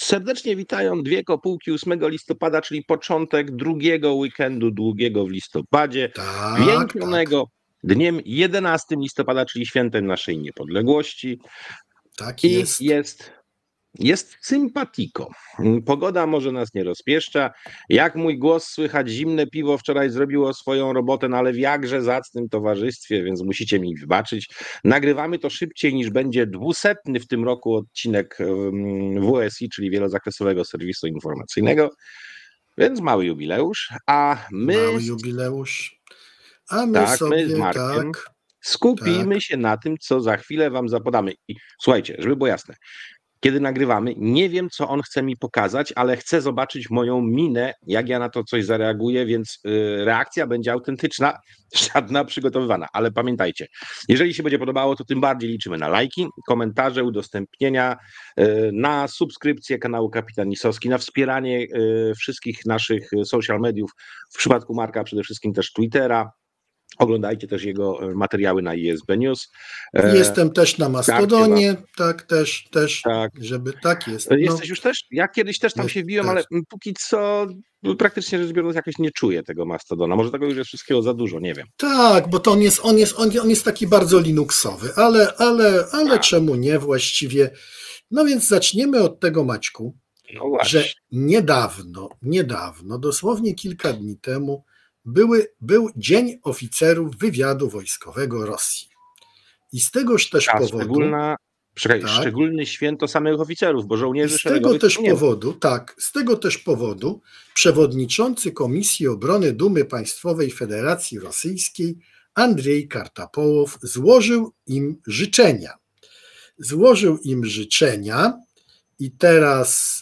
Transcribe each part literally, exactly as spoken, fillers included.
Serdecznie witają dwie kopułki ósmego listopada, czyli początek drugiego weekendu długiego w listopadzie, Tak, wieńczonego dniem jedenastego listopada, czyli świętem naszej niepodległości. tak I jest. jest, jest sympatiko. Pogoda może nas nie rozpieszcza. Jak mój głos słychać, zimne piwo wczoraj zrobiło swoją robotę, no ale w jakże zacnym towarzystwie, więc musicie mi wybaczyć. Nagrywamy to szybciej niż będzie dwusetny w tym roku odcinek W S I, czyli wielozakresowego serwisu informacyjnego, więc mały jubileusz, a my, Mały jubileusz. A my tak, my sobie z Markiem tak. skupimy tak. się na tym, co za chwilę wam zapodamy. I słuchajcie, żeby było jasne, kiedy nagrywamy, nie wiem, co on chce mi pokazać, ale chcę zobaczyć moją minę, jak ja na to coś zareaguję, więc y, reakcja będzie autentyczna, żadna przygotowywana. Ale pamiętajcie, jeżeli się będzie podobało, to tym bardziej liczymy na lajki, komentarze, udostępnienia, y, na subskrypcję kanału Kapitan Nisowski, na wspieranie y, wszystkich naszych social mediów, w przypadku Marka przede wszystkim też Twittera. Oglądajcie też jego materiały na I S B News. E, Jestem też na Mastodonie, tak, też, też, Tak. żeby tak jest. Jesteś już też? Ja kiedyś też tam Jest się wbiłem, też. ale póki co praktycznie rzecz biorąc jakoś nie czuję tego Mastodona. Może tego już jest wszystkiego za dużo, nie wiem. Tak, bo to on jest, on jest, on, on jest taki bardzo linuxowy, ale, ale, ale Tak. czemu nie właściwie? No więc zaczniemy od tego, Maćku, No właśnie. że niedawno, niedawno, dosłownie kilka dni temu, były, był Dzień Oficerów Wywiadu Wojskowego Rosji. I z tegoż też A powodu... szczególna, czekaj, tak, szczególne święto samych oficerów, bo I żołnierzy z tego szeregowych też nie ma. powodu, tak, z tego też powodu przewodniczący Komisji Obrony Dumy Państwowej Federacji Rosyjskiej Andrzej Kartapołow złożył im życzenia. Złożył im życzenia i teraz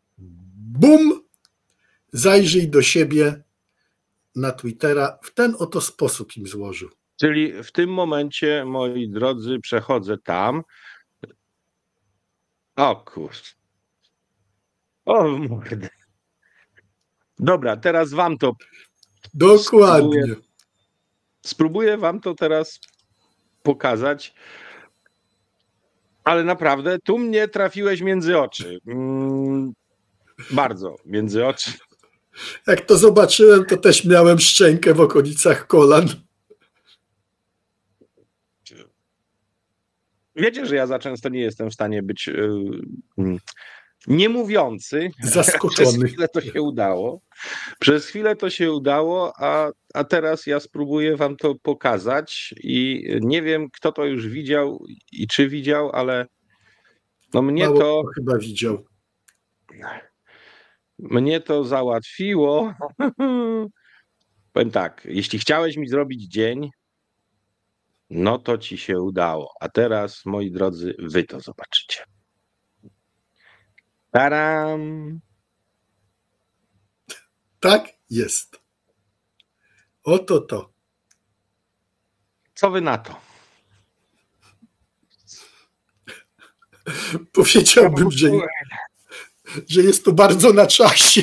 bum, zajrzyj do siebie na Twittera, w ten oto sposób im złożył. Czyli w tym momencie, moi drodzy, przechodzę tam. O kurczę. O mordę. Dobra, teraz wam to Dokładnie. Spróbuję, spróbuję wam to teraz pokazać, ale naprawdę tu mnie trafiłeś między oczy. Mm, bardzo między oczy. Jak to zobaczyłem, to też miałem szczękę w okolicach kolan. Wiecie, że ja za często nie jestem w stanie być yy, niemówiący. Zaskoczony. Przez chwilę to się udało. Przez chwilę to się udało, a, a teraz ja spróbuję wam to pokazać i nie wiem, kto to już widział i czy widział, ale no mnie Mało to kto chyba widział. Mnie to załatwiło. Powiem tak, jeśli chciałeś mi zrobić dzień, no to ci się udało. A teraz, moi drodzy, wy to zobaczycie. Taram! Tak jest. Oto to. Co wy na to? Powiedziałbym, że, że jest to bardzo na czasie.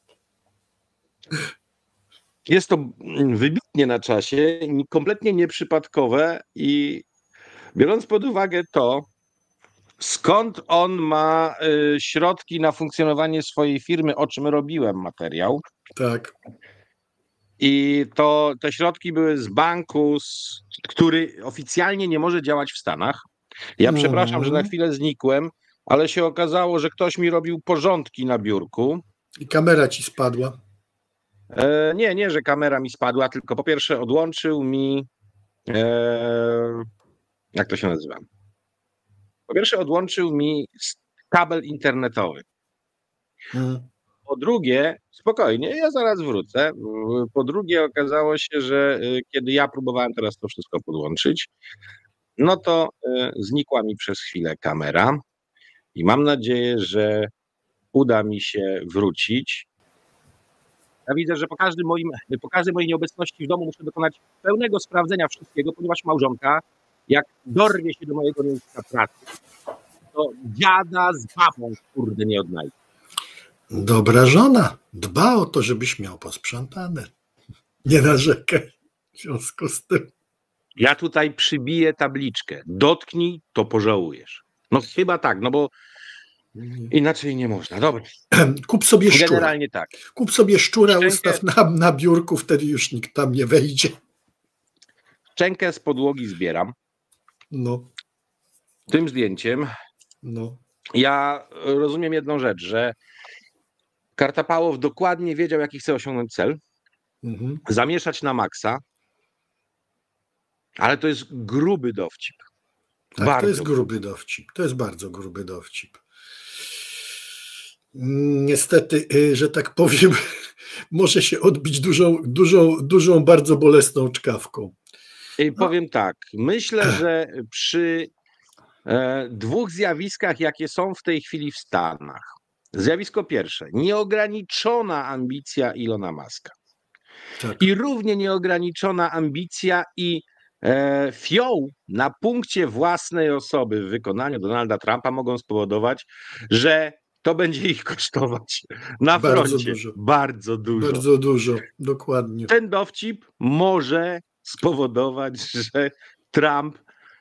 Jest to wybitnie na czasie, kompletnie nieprzypadkowe i biorąc pod uwagę to, skąd on ma y, środki na funkcjonowanie swojej firmy, o czym robiłem materiał. Tak. I to te środki były z banku, z, który oficjalnie nie może działać w Stanach. Ja Mhm. przepraszam, że na chwilę znikłem, ale się okazało, że ktoś mi robił porządki na biurku. I kamera ci spadła. E, nie, nie, że kamera mi spadła, tylko po pierwsze odłączył mi... E, jak to się nazywa? Po pierwsze odłączył mi kabel internetowy. Mhm. Po drugie, spokojnie, ja zaraz wrócę. Po drugie okazało się, że kiedy ja próbowałem teraz to wszystko podłączyć, no to znikła mi przez chwilę kamera i mam nadzieję, że uda mi się wrócić. Ja widzę, że po, każdym moim, po każdej mojej nieobecności w domu muszę dokonać pełnego sprawdzenia wszystkiego, ponieważ małżonka, jak dorwie się do mojego miejsca pracy, to dziada z babą, kurde, nie odnajdzie. Dobra żona. Dba o to, żebyś miał posprzątane. Nie narzekaj w związku z tym. Ja tutaj przybiję tabliczkę. Dotknij, to pożałujesz. No chyba tak, no bo Inaczej nie można. Dobra. Kup sobie szczura. Generalnie tak. Kup sobie szczura, Szczękę... ustaw na, na biurku, wtedy już nikt tam nie wejdzie. Szczękę z podłogi zbieram. No. Tym zdjęciem No. ja rozumiem jedną rzecz, że Kartapałow dokładnie wiedział, jaki chce osiągnąć cel. Mhm. Zamieszać na maksa. Ale to jest gruby dowcip. Tak, bardzo to jest gruby dowcip. To jest bardzo gruby dowcip. Niestety, że tak powiem, może się odbić dużą, dużą, dużą, bardzo bolesną czkawką. I powiem tak, myślę, że przy e, dwóch zjawiskach, jakie są w tej chwili w Stanach. Zjawisko pierwsze, nieograniczona ambicja Ilona Muska. Tak. I równie nieograniczona ambicja i e, fioł na punkcie własnej osoby w wykonaniu Donalda Trumpa mogą spowodować, że to będzie ich kosztować na bardzo froncie dużo. bardzo dużo. Bardzo dużo, dokładnie. Ten dowcip może spowodować, że Trump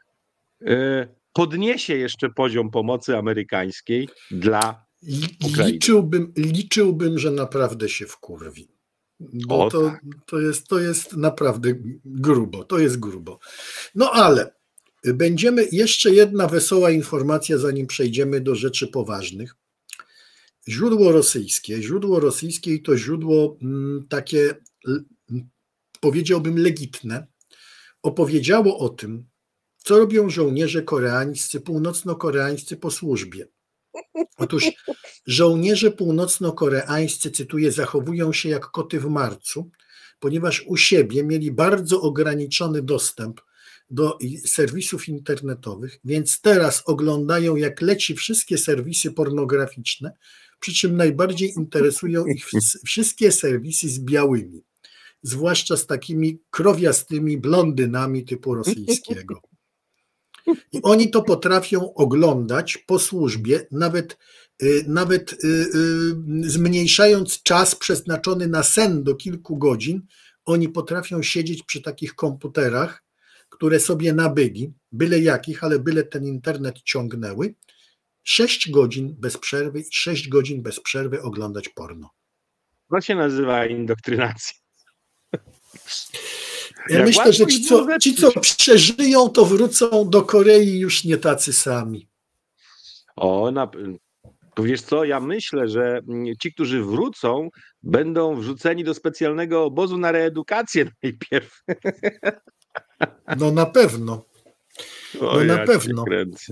e, podniesie jeszcze poziom pomocy amerykańskiej dla Ukrainy. Liczyłbym, liczyłbym, że naprawdę się wkurwi. Bo o, to, tak. to, jest, to jest naprawdę grubo, to jest grubo. No ale będziemy, jeszcze jedna wesoła informacja, zanim przejdziemy do rzeczy poważnych. Źródło rosyjskie, źródło rosyjskie i to źródło m, takie, l, powiedziałbym, legitne, opowiedziało o tym, co robią żołnierze koreańscy, północno-koreańscy po służbie. Otóż żołnierze północno-koreańscy, cytuję, zachowują się jak koty w marcu, ponieważ u siebie mieli bardzo ograniczony dostęp do serwisów internetowych, więc teraz oglądają, jak leci wszystkie serwisy pornograficzne, przy czym najbardziej interesują ich wszystkie serwisy z białymi, zwłaszcza z takimi krowiastymi blondynami typu rosyjskiego. I oni to potrafią oglądać po służbie, nawet, nawet zmniejszając czas przeznaczony na sen do kilku godzin, oni potrafią siedzieć przy takich komputerach, które sobie nabyli, byle jakich, ale byle ten internet ciągnęły, sześć godzin bez przerwy i sześć godzin bez przerwy oglądać porno. To się nazywa indoktrynacja. Ja Jak myślę, że ci co, ci, co przeżyją, to wrócą do Korei już nie tacy sami. O, na, to wiesz co, ja myślę, że ci, którzy wrócą, będą wrzuceni do specjalnego obozu na reedukację najpierw. No na pewno. No o, na ja pewno.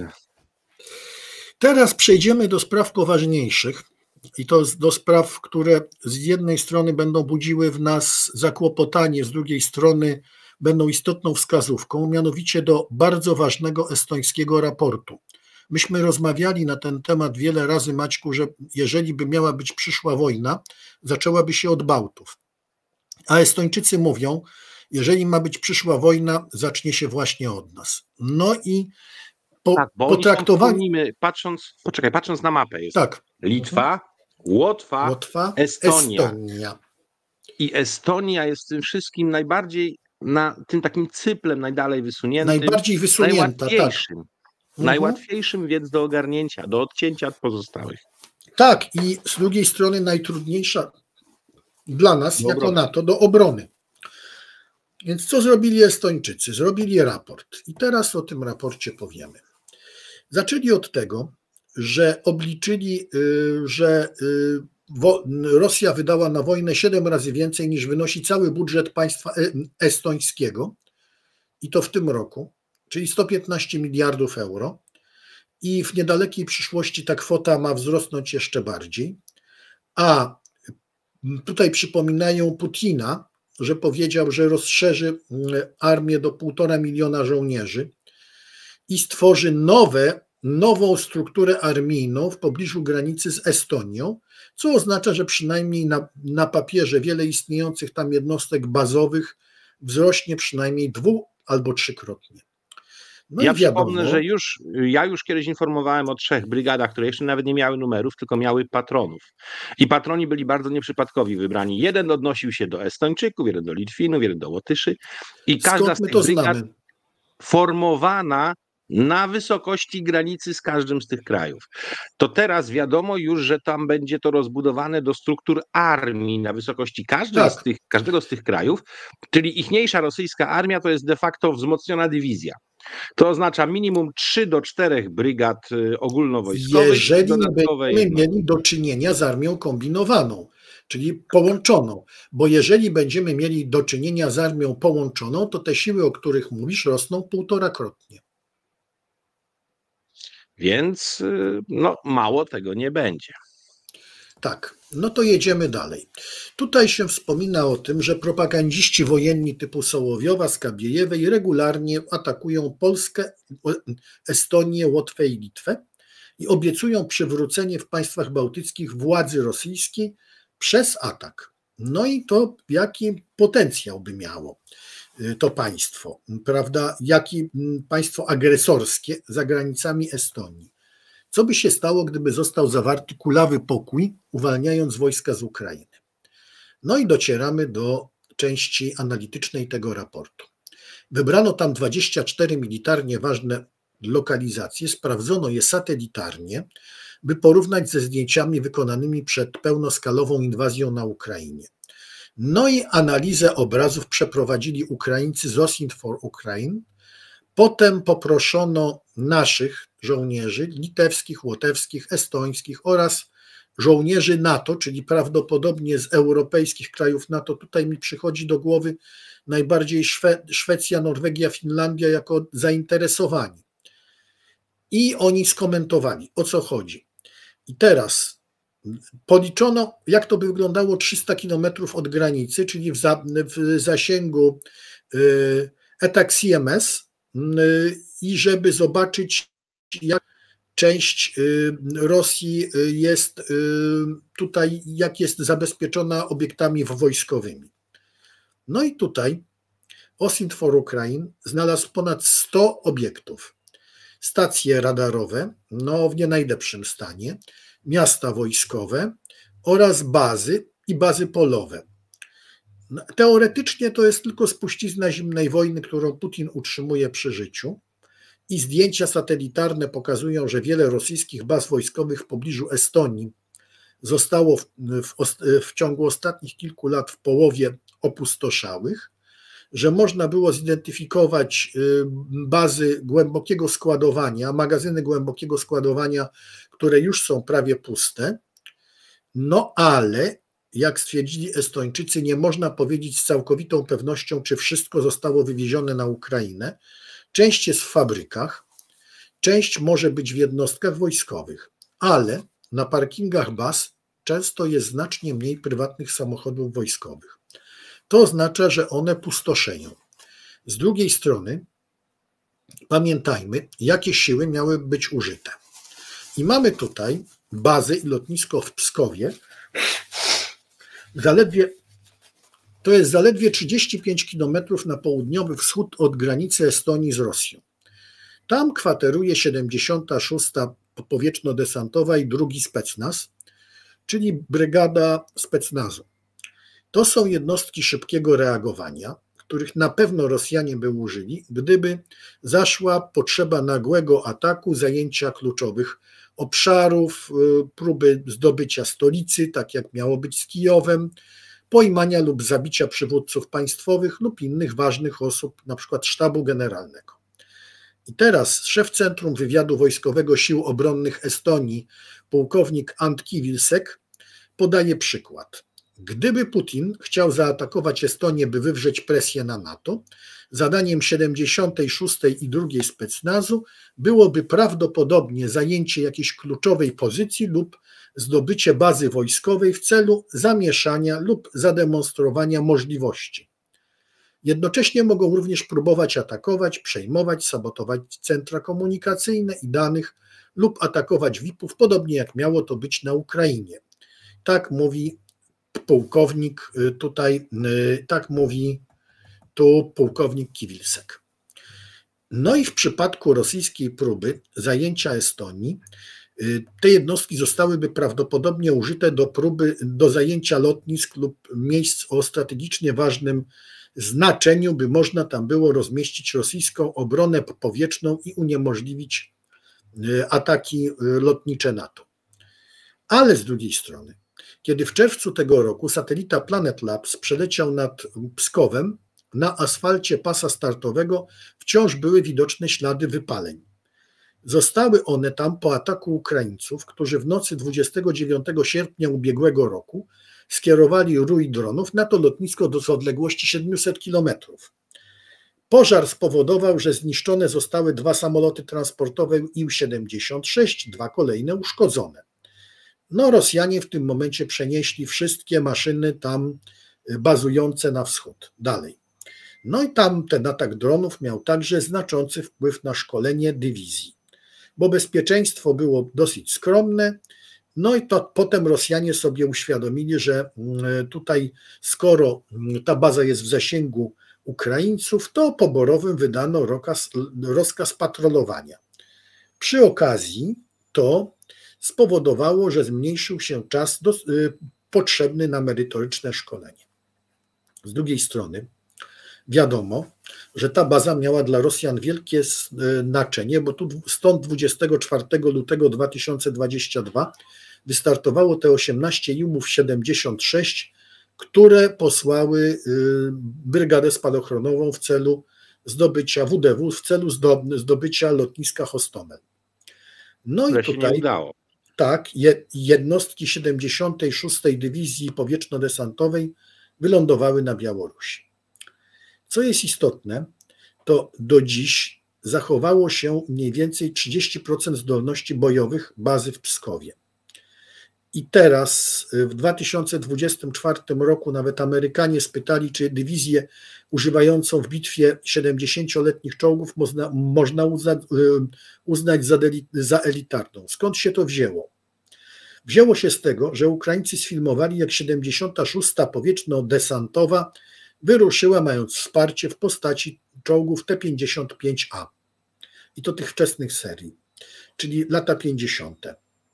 Teraz przejdziemy do spraw poważniejszych. I to do spraw, które z jednej strony będą budziły w nas zakłopotanie, z drugiej strony będą istotną wskazówką, mianowicie do bardzo ważnego estońskiego raportu. Myśmy rozmawiali na ten temat wiele razy, Maćku, że jeżeli by miała być przyszła wojna, zaczęłaby się od Bałtów. A Estończycy mówią, jeżeli ma być przyszła wojna, zacznie się właśnie od nas. No i po, tak, bo potraktowani... patrząc, poczekaj, patrząc na mapę jest tak. Litwa, Łotwa, Łotwa Estonia. Estonia. I Estonia jest tym wszystkim najbardziej, na tym takim cyplem najdalej wysuniętym. Najbardziej wysunięta, najłatwiejszym. tak. Najłatwiejszym więc do ogarnięcia, do odcięcia od pozostałych. Tak, i z drugiej strony najtrudniejsza dla nas, do jako obrony. NATO, do obrony. Więc co zrobili Estończycy? Zrobili raport. I teraz o tym raporcie powiemy. Zaczęli od tego, że obliczyli, że Rosja wydała na wojnę siedem razy więcej niż wynosi cały budżet państwa estońskiego i to w tym roku, czyli sto piętnaście miliardów euro i w niedalekiej przyszłości ta kwota ma wzrosnąć jeszcze bardziej, a tutaj przypominają Putina, że powiedział, że rozszerzy armię do półtora miliona żołnierzy i stworzy nowe nową strukturę armijną w pobliżu granicy z Estonią, co oznacza, że przynajmniej na, na papierze wiele istniejących tam jednostek bazowych wzrośnie przynajmniej dwu- albo trzykrotnie. No ja przypomnę, że już, ja już kiedyś informowałem o trzech brygadach, które jeszcze nawet nie miały numerów, tylko miały patronów. I patroni byli bardzo nieprzypadkowi wybrani. Jeden odnosił się do Estończyków, jeden do Litwinów, jeden do Łotyszy. I każda z tych brygad znamy? formowana na wysokości granicy z każdym z tych krajów. To teraz wiadomo już, że tam będzie to rozbudowane do struktur armii na wysokości każdej Tak. z tych, każdego z tych krajów, czyli ichniejsza rosyjska armia to jest de facto wzmocniona dywizja. To oznacza minimum trzy do czterech brygad y, ogólnowojskowych. Jeżeli dodatkowe będziemy jedno. mieli do czynienia z armią kombinowaną, czyli połączoną, bo jeżeli będziemy mieli do czynienia z armią połączoną, to te siły, o których mówisz, rosną półtorakrotnie. Więc y, no, mało tego nie będzie. Tak, no to jedziemy dalej. Tutaj się wspomina o tym, że propagandziści wojenni typu Sołowiowa, Skabiejewej regularnie atakują Polskę, Estonię, Łotwę i Litwę i obiecują przywrócenie w państwach bałtyckich władzy rosyjskiej przez atak. No i to jaki potencjał by miało to państwo, prawda? Jaki państwo agresorskie za granicami Estonii. Co by się stało, gdyby został zawarty kulawy pokój, uwalniając wojska z Ukrainy? No i docieramy do części analitycznej tego raportu. Wybrano tam dwadzieścia cztery militarnie ważne lokalizacje, sprawdzono je satelitarnie, by porównać ze zdjęciami wykonanymi przed pełnoskalową inwazją na Ukrainie. No i analizę obrazów przeprowadzili Ukraińcy z Osint for Ukraine. Potem poproszono naszych żołnierzy litewskich, łotewskich, estońskich oraz żołnierzy NATO, czyli prawdopodobnie z europejskich krajów NATO. Tutaj mi przychodzi do głowy najbardziej Szwe- Szwecja, Norwegia, Finlandia jako zainteresowani. I oni skomentowali, o co chodzi. I teraz policzono, jak to by wyglądało trzysta kilometrów od granicy, czyli w, za, w zasięgu y, E T A C M S, i żeby zobaczyć, jak część Rosji jest tutaj, jak jest zabezpieczona obiektami wojskowymi. No i tutaj Osint for Ukraine znalazł ponad sto obiektów. Stacje radarowe, no w nie najlepszym stanie, miasta wojskowe oraz bazy i bazy polowe. Teoretycznie to jest tylko spuścizna zimnej wojny, którą Putin utrzymuje przy życiu i zdjęcia satelitarne pokazują, że wiele rosyjskich baz wojskowych w pobliżu Estonii zostało w, w, w ciągu ostatnich kilku lat w połowie opustoszałych, że można było zidentyfikować bazy głębokiego składowania, magazyny głębokiego składowania, które już są prawie puste, no ale jak stwierdzili Estończycy, nie można powiedzieć z całkowitą pewnością, czy wszystko zostało wywiezione na Ukrainę. Część jest w fabrykach, część może być w jednostkach wojskowych, ale na parkingach baz często jest znacznie mniej prywatnych samochodów wojskowych. To oznacza, że one pustoszeją. Z drugiej strony pamiętajmy, jakie siły miały być użyte. I mamy tutaj bazy i lotnisko w Pskowie. Zaledwie, to jest zaledwie trzydzieści pięć kilometrów na południowy wschód od granicy Estonii z Rosją. Tam kwateruje siedemdziesiąta szósta powietrzno-desantowa i drugi specnaz, czyli brygada specnazu. To są jednostki szybkiego reagowania, których na pewno Rosjanie by użyli, gdyby zaszła potrzeba nagłego ataku, zajęcia kluczowych obszarów, próby zdobycia stolicy, tak jak miało być z Kijowem, pojmania lub zabicia przywódców państwowych lub innych ważnych osób, na przykład sztabu generalnego. I teraz szef Centrum Wywiadu Wojskowego Sił Obronnych Estonii, pułkownik Ant Kivilsek, podaje przykład. Gdyby Putin chciał zaatakować Estonię, by wywrzeć presję na NATO, zadaniem siedemdziesiątej szóstej i drugiej specnazu byłoby prawdopodobnie zajęcie jakiejś kluczowej pozycji lub zdobycie bazy wojskowej w celu zamieszania lub zademonstrowania możliwości. Jednocześnie mogą również próbować atakować, przejmować, sabotować centra komunikacyjne i danych lub atakować V I P-ów, podobnie jak miało to być na Ukrainie. Tak mówi pułkownik tutaj, tak mówi tu pułkownik Kivilsek. No i w przypadku rosyjskiej próby zajęcia Estonii Te jednostki zostałyby prawdopodobnie użyte do próby, do zajęcia lotnisk lub miejsc o strategicznie ważnym znaczeniu, by można tam było rozmieścić rosyjską obronę powietrzną i uniemożliwić ataki lotnicze NATO. Ale z drugiej strony, kiedy w czerwcu tego roku satelita Planet Labs przeleciał nad Pskowem, na asfalcie pasa startowego wciąż były widoczne ślady wypaleń. Zostały one tam po ataku Ukraińców, którzy w nocy dwudziestego dziewiątego sierpnia ubiegłego roku skierowali rój dronów na to lotnisko do odległości siedmiuset kilometrów. Pożar spowodował, że zniszczone zostały dwa samoloty transportowe I L siedemdziesiąt sześć, dwa kolejne uszkodzone. No, Rosjanie w tym momencie przenieśli wszystkie maszyny tam bazujące na wschód. Dalej. No i tam ten atak dronów miał także znaczący wpływ na szkolenie dywizji, bo bezpieczeństwo było dosyć skromne. No i to potem Rosjanie sobie uświadomili, że tutaj skoro ta baza jest w zasięgu Ukraińców, to poborowym wydano rozkaz, rozkaz patrolowania. Przy okazji to spowodowało, że zmniejszył się czas do, y, potrzebny na merytoryczne szkolenie. Z drugiej strony wiadomo, że ta baza miała dla Rosjan wielkie znaczenie, bo tu stąd dwudziestego czwartego lutego dwa tysiące dwudziestego drugiego wystartowało te osiemnaście I L ów siedemdziesiąt sześć, które posłały brygadę spadochronową w celu zdobycia W D W, w celu zdobycia lotniska Hostomel. No Ale i się tutaj nie udało. tak, jednostki siedemdziesiątej szóstej Dywizji Powietrzno-Desantowej wylądowały na Białorusi. Co jest istotne, to do dziś zachowało się mniej więcej trzydzieści procent zdolności bojowych bazy w Pskowie. I teraz w dwa tysiące dwudziestym czwartym roku nawet Amerykanie spytali, czy dywizję używającą w bitwie siedemdziesięcioletnich czołgów można, można uznać, uznać za, deli, za elitarną. Skąd się to wzięło? Wzięło się z tego, że Ukraińcy sfilmowali, jak siedemdziesiąta szósta powietrzno-desantowa wyruszyła, mając wsparcie w postaci czołgów T pięćdziesiąt pięć A. I to tych wczesnych serii, czyli lata pięćdziesiąte.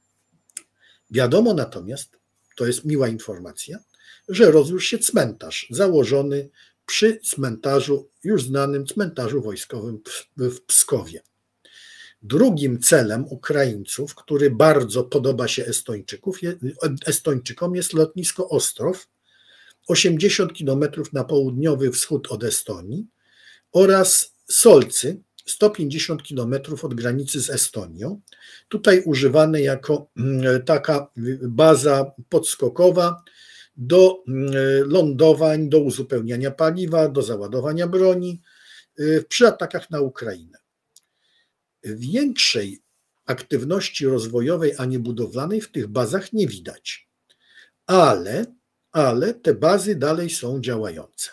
Wiadomo natomiast, to jest miła informacja, że rozrósł się cmentarz założony przy cmentarzu, już znanym cmentarzu wojskowym w Pskowie. Drugim celem Ukraińców, który bardzo podoba się Estończyków, Estończykom, jest lotnisko Ostrow, osiemdziesiąt kilometrów na południowy wschód od Estonii, oraz Solcy, sto pięćdziesiąt kilometrów od granicy z Estonią. Tutaj używane jako taka baza podskokowa do lądowań, do uzupełniania paliwa, do załadowania broni przy atakach na Ukrainę. Większej aktywności rozwojowej ani budowlanej w tych bazach nie widać, ale, ale te bazy dalej są działające.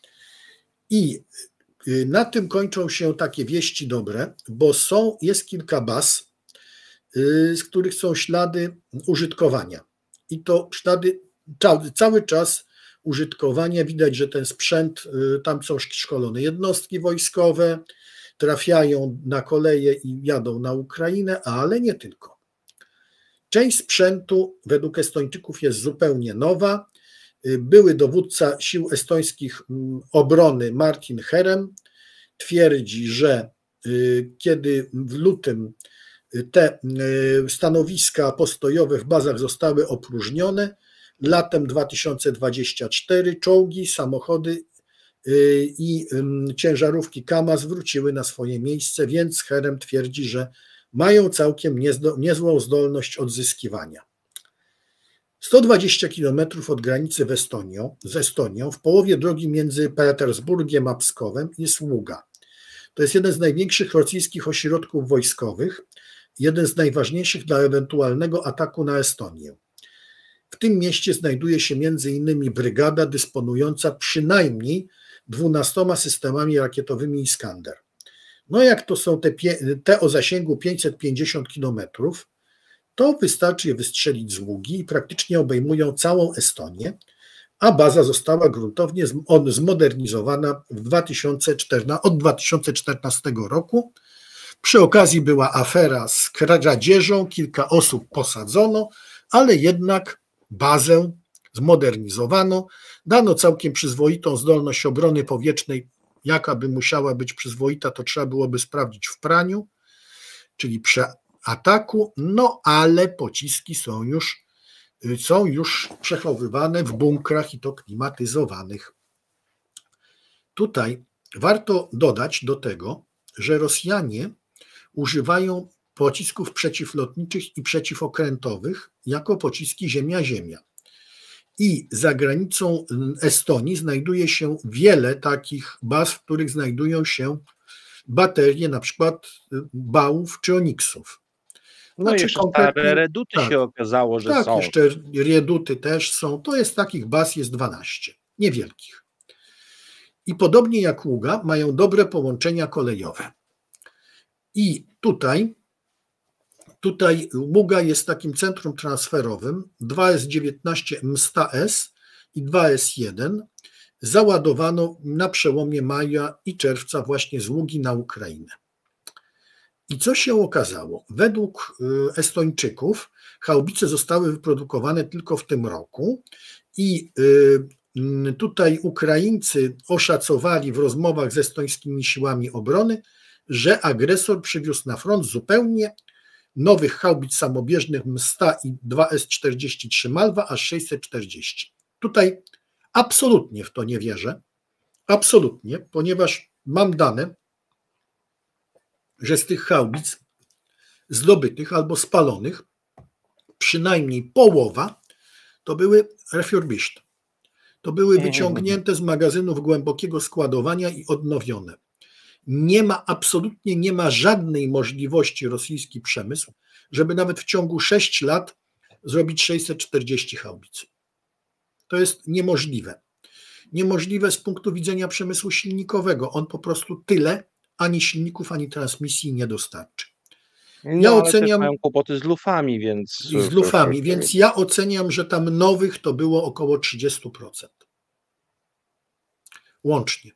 I na tym kończą się takie wieści dobre, bo są, jest kilka baz, z których są ślady użytkowania. I to ślady cały czas użytkowania. Widać, że ten sprzęt, tam są szkolone jednostki wojskowe, trafiają na koleje i jadą na Ukrainę, ale nie tylko. Część sprzętu według Estończyków jest zupełnie nowa. Były dowódca sił estońskich obrony Martin Herem twierdzi, że kiedy w lutym te stanowiska postojowe w bazach zostały opróżnione, latem dwa tysiące dwudziestego czwartego czołgi, samochody i ciężarówki KAMAZ wróciły na swoje miejsce, więc Herem twierdzi, że mają całkiem niezłą zdolność odzyskiwania. sto dwadzieścia kilometrów od granicy w Estonią, z Estonią, w połowie drogi między Petersburgiem a Pskowem, jest Ługa. To jest jeden z największych rosyjskich ośrodków wojskowych, jeden z najważniejszych dla ewentualnego ataku na Estonię. W tym mieście znajduje się między innymi brygada dysponująca przynajmniej dwunastoma systemami rakietowymi Iskander. No jak to są te, te o zasięgu pięćset pięćdziesiąt kilometrów, to wystarczy je wystrzelić z Ługi i praktycznie obejmują całą Estonię, a baza została gruntownie zmodernizowana w dwa tysiące czternastym, od dwa tysiące czternastego roku Przy okazji była afera z kradzieżą, kilka osób posadzono, ale jednak bazę zmodernizowano, dano całkiem przyzwoitą zdolność obrony powietrznej. Jaka by musiała być przyzwoita, to trzeba byłoby sprawdzić w praniu, czyli przy ataku, no ale pociski są już, są już przechowywane w bunkrach i to klimatyzowanych. Tutaj warto dodać do tego, że Rosjanie używają pocisków przeciwlotniczych i przeciwokrętowych jako pociski ziemia-ziemia. I za granicą Estonii znajduje się wiele takich baz, w których znajdują się baterie na przykład bałów czy oniksów. No Znaczy, jeszcze konkretnie- stare reduty tak. się okazało, że Tak, są. jeszcze reduty też są. To jest takich baz jest dwanaście, niewielkich. I podobnie jak Ługa mają dobre połączenia kolejowe. I tutaj, tutaj Ługa jest takim centrum transferowym. dwa S dziewiętnaście M S T A S i dwa S jeden załadowano na przełomie maja i czerwca właśnie z Ługi na Ukrainę. I co się okazało? Według Estończyków haubice zostały wyprodukowane tylko w tym roku i tutaj Ukraińcy oszacowali w rozmowach z estońskimi siłami obrony, że agresor przywiózł na front zupełnie nowych haubic samobieżnych M S T A i dwa S czterdzieści trzy Malwa aż sześćset czterdzieści. Tutaj absolutnie w to nie wierzę, absolutnie, ponieważ mam dane, że z tych haubic zdobytych albo spalonych przynajmniej połowa to były refurbished. To były wyciągnięte z magazynów głębokiego składowania i odnowione. Nie ma, absolutnie nie ma żadnej możliwości rosyjski przemysł, żeby nawet w ciągu sześciu lat zrobić sześćset czterdzieści haubic. To jest niemożliwe. Niemożliwe z punktu widzenia przemysłu silnikowego. On po prostu tyle ani silników, ani transmisji nie dostarczy. No, Ja ale oceniam- też mają kłopoty z lufami, więc... I z lufami, więc ja oceniam, że tam nowych to było około trzydzieści procent. Łącznie.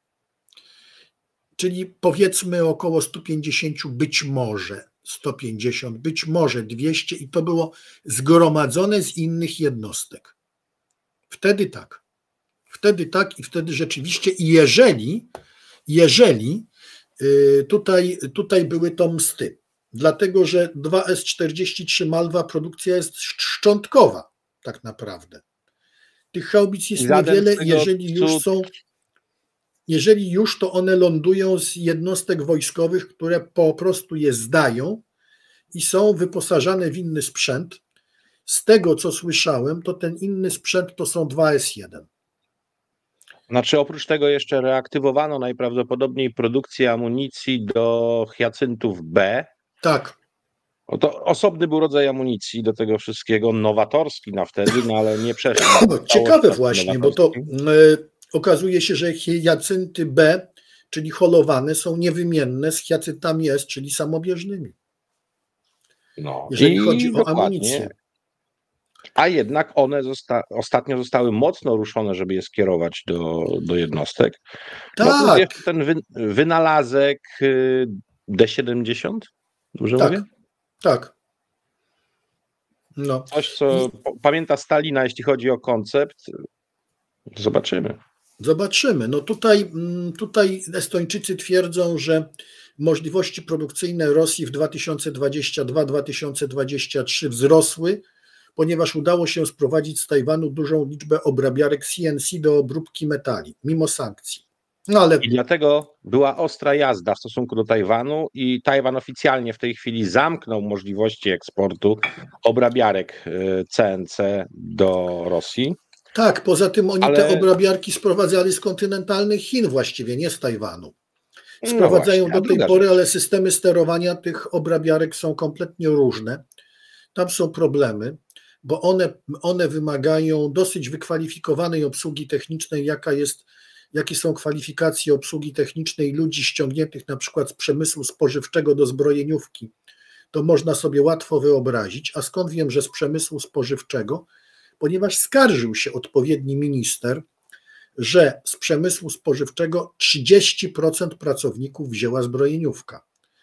Czyli powiedzmy około sto pięćdziesiąt, być może sto pięćdziesiąt, być może dwieście i to było zgromadzone z innych jednostek. Wtedy tak. Wtedy tak i wtedy rzeczywiście i jeżeli, jeżeli y, tutaj, tutaj były to msty, dlatego że dwa S czterdzieści trzy Malwa produkcja jest szczątkowa tak naprawdę. Tych haubic jest Żaden niewiele, z tego jeżeli już cud- są, jeżeli już to one lądują z jednostek wojskowych, które po prostu je zdają i są wyposażane w inny sprzęt. Z tego co słyszałem, to ten inny sprzęt to są dwa S jeden. Znaczy oprócz tego jeszcze reaktywowano najprawdopodobniej produkcję amunicji do Hyacyntów B. Tak, O, to osobny był rodzaj amunicji do tego wszystkiego, nowatorski na wtedy, no ale nie przeszło. ciekawe właśnie, bo to y, okazuje się, że Hyacynty B, czyli holowane, są niewymienne z Hyacyntami S, czyli samobieżnymi, No, jeżeli i chodzi o dokładnie. amunicję. A jednak one zosta- ostatnio zostały mocno ruszone, żeby je skierować do, do jednostek. No plus Tak, jeszcze ten wy- wynalazek y, D siedemdziesiąt, dobrze tak, mówię? tak. No. Coś, co po- pamięta Stalina, jeśli chodzi o koncept. Zobaczymy. Zobaczymy. No tutaj, mm, tutaj Estończycy twierdzą, że możliwości produkcyjne Rosji w dwa tysiące dwudziestym drugim do dwa tysiące dwudziestego trzeciego wzrosły, ponieważ udało się sprowadzić z Tajwanu dużą liczbę obrabiarek C N C do obróbki metali, mimo sankcji. No ale I dlatego była ostra jazda w stosunku do Tajwanu i Tajwan oficjalnie w tej chwili zamknął możliwości eksportu obrabiarek y, C N C do Rosji. tak, poza tym oni Ale- te obrabiarki sprowadzali z kontynentalnych Chin właściwie, nie z Tajwanu. No Sprowadzają właśnie, a do tej druga pory, rzecz. ale systemy sterowania tych obrabiarek są kompletnie różne. Tam są problemy, bo one, one wymagają dosyć wykwalifikowanej obsługi technicznej, jaka jest, jakie są kwalifikacje obsługi technicznej ludzi ściągniętych na przykład z przemysłu spożywczego do zbrojeniówki. To można sobie łatwo wyobrazić. A skąd wiem, że z przemysłu spożywczego? Ponieważ skarżył się odpowiedni minister, że z przemysłu spożywczego trzydzieści procent pracowników wzięła zbrojeniówka.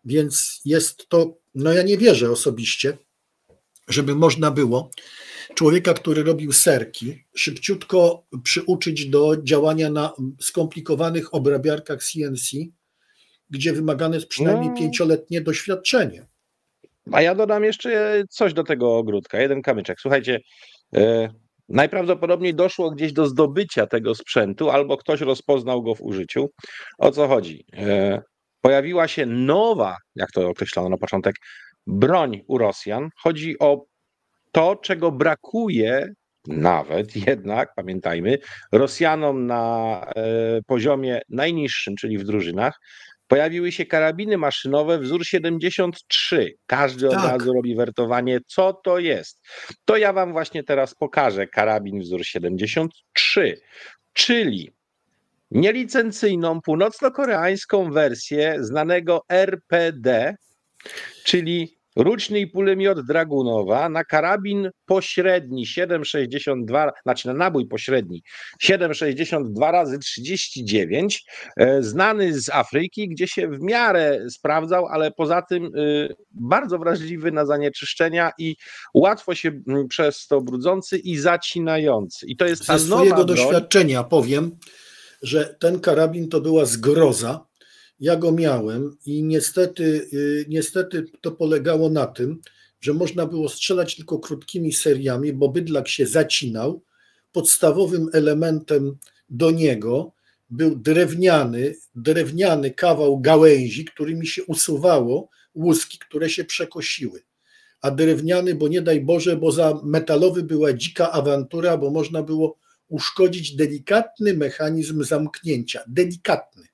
Więc jest to, no ja nie wierzę osobiście, żeby można było człowieka, który robił serki, szybciutko przyuczyć do działania na skomplikowanych obrabiarkach C N C, gdzie wymagane jest przynajmniej No, pięcioletnie doświadczenie. a ja dodam jeszcze coś do tego ogródka, jeden kamyczek. Słuchajcie, e, najprawdopodobniej doszło gdzieś do zdobycia tego sprzętu, albo ktoś rozpoznał go w użyciu. O co chodzi? E, pojawiła się nowa, jak to określono na początek, broń u Rosjan. Chodzi o to, czego brakuje nawet jednak, pamiętajmy, Rosjanom na e, poziomie najniższym, czyli w drużynach. Pojawiły się karabiny maszynowe wzór siedemdziesiąt trzy. Każdy od Tak. razu robi wertowanie, co to jest. To ja wam właśnie teraz pokażę karabin wzór siedemdziesiąt trzy, czyli nielicencyjną północno-koreańską wersję znanego R P D, czyli ruczny pulomiot Dragunowa na karabin pośredni siedem sześćdziesiąt dwa, znaczy na nabój pośredni siedem sześćdziesiąt dwa razy trzydzieści dziewięć, e, znany z Afryki, gdzie się w miarę sprawdzał, ale poza tym e, bardzo wrażliwy na zanieczyszczenia i łatwo się m, przez to brudzący i zacinający. I to jest ta Ze nowa swojego broń. doświadczenia powiem, że ten karabin to była zgroza. Ja go miałem i niestety, y, niestety to polegało na tym, że można było strzelać tylko krótkimi seriami, bo bydlak się zacinał. Podstawowym elementem do niego był drewniany, drewniany kawał gałęzi, którymi się usuwało łuski, które się przekosiły. A drewniany, bo nie daj Boże, bo za metalowy była dzika awantura, bo można było uszkodzić delikatny mechanizm zamknięcia. Delikatny.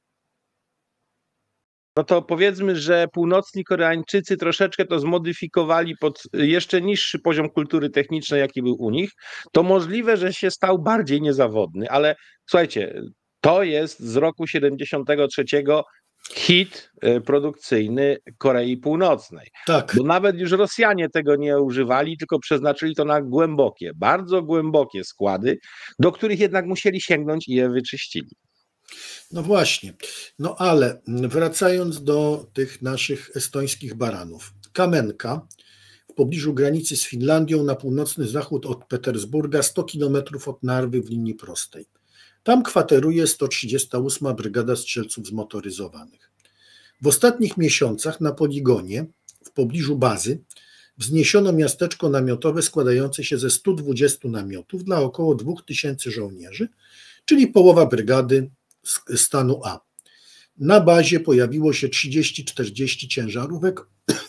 No to powiedzmy, że północni Koreańczycy troszeczkę to zmodyfikowali pod jeszcze niższy poziom kultury technicznej, jaki był u nich. To możliwe, że się stał bardziej niezawodny, ale słuchajcie, to jest z roku siedemdziesiątego trzeciego hit e, produkcyjny Korei Północnej. Tak. Bo nawet już Rosjanie tego nie używali, tylko przeznaczyli to na głębokie, bardzo głębokie składy, do których jednak musieli sięgnąć i je wyczyścili. No właśnie, no ale wracając do tych naszych estońskich baranów. Kamenka w pobliżu granicy z Finlandią na północny zachód od Petersburga, sto kilometrów od Narwy w linii prostej. Tam kwateruje sto trzydziesta ósma Brygada Strzelców Zmotoryzowanych. W ostatnich miesiącach na poligonie w pobliżu bazy wzniesiono miasteczko namiotowe składające się ze stu dwudziestu namiotów dla około dwóch tysięcy żołnierzy, czyli połowa brygady stanu A. Na bazie pojawiło się trzydzieści czterdzieści ciężarówek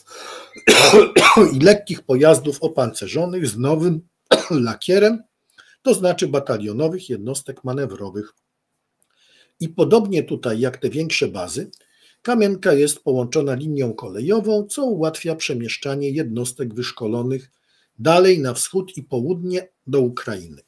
i lekkich pojazdów opancerzonych z nowym lakierem, to znaczy batalionowych jednostek manewrowych. I podobnie tutaj jak te większe bazy, Kamienka jest połączona linią kolejową, co ułatwia przemieszczanie jednostek wyszkolonych dalej na wschód i południe do Ukrainy.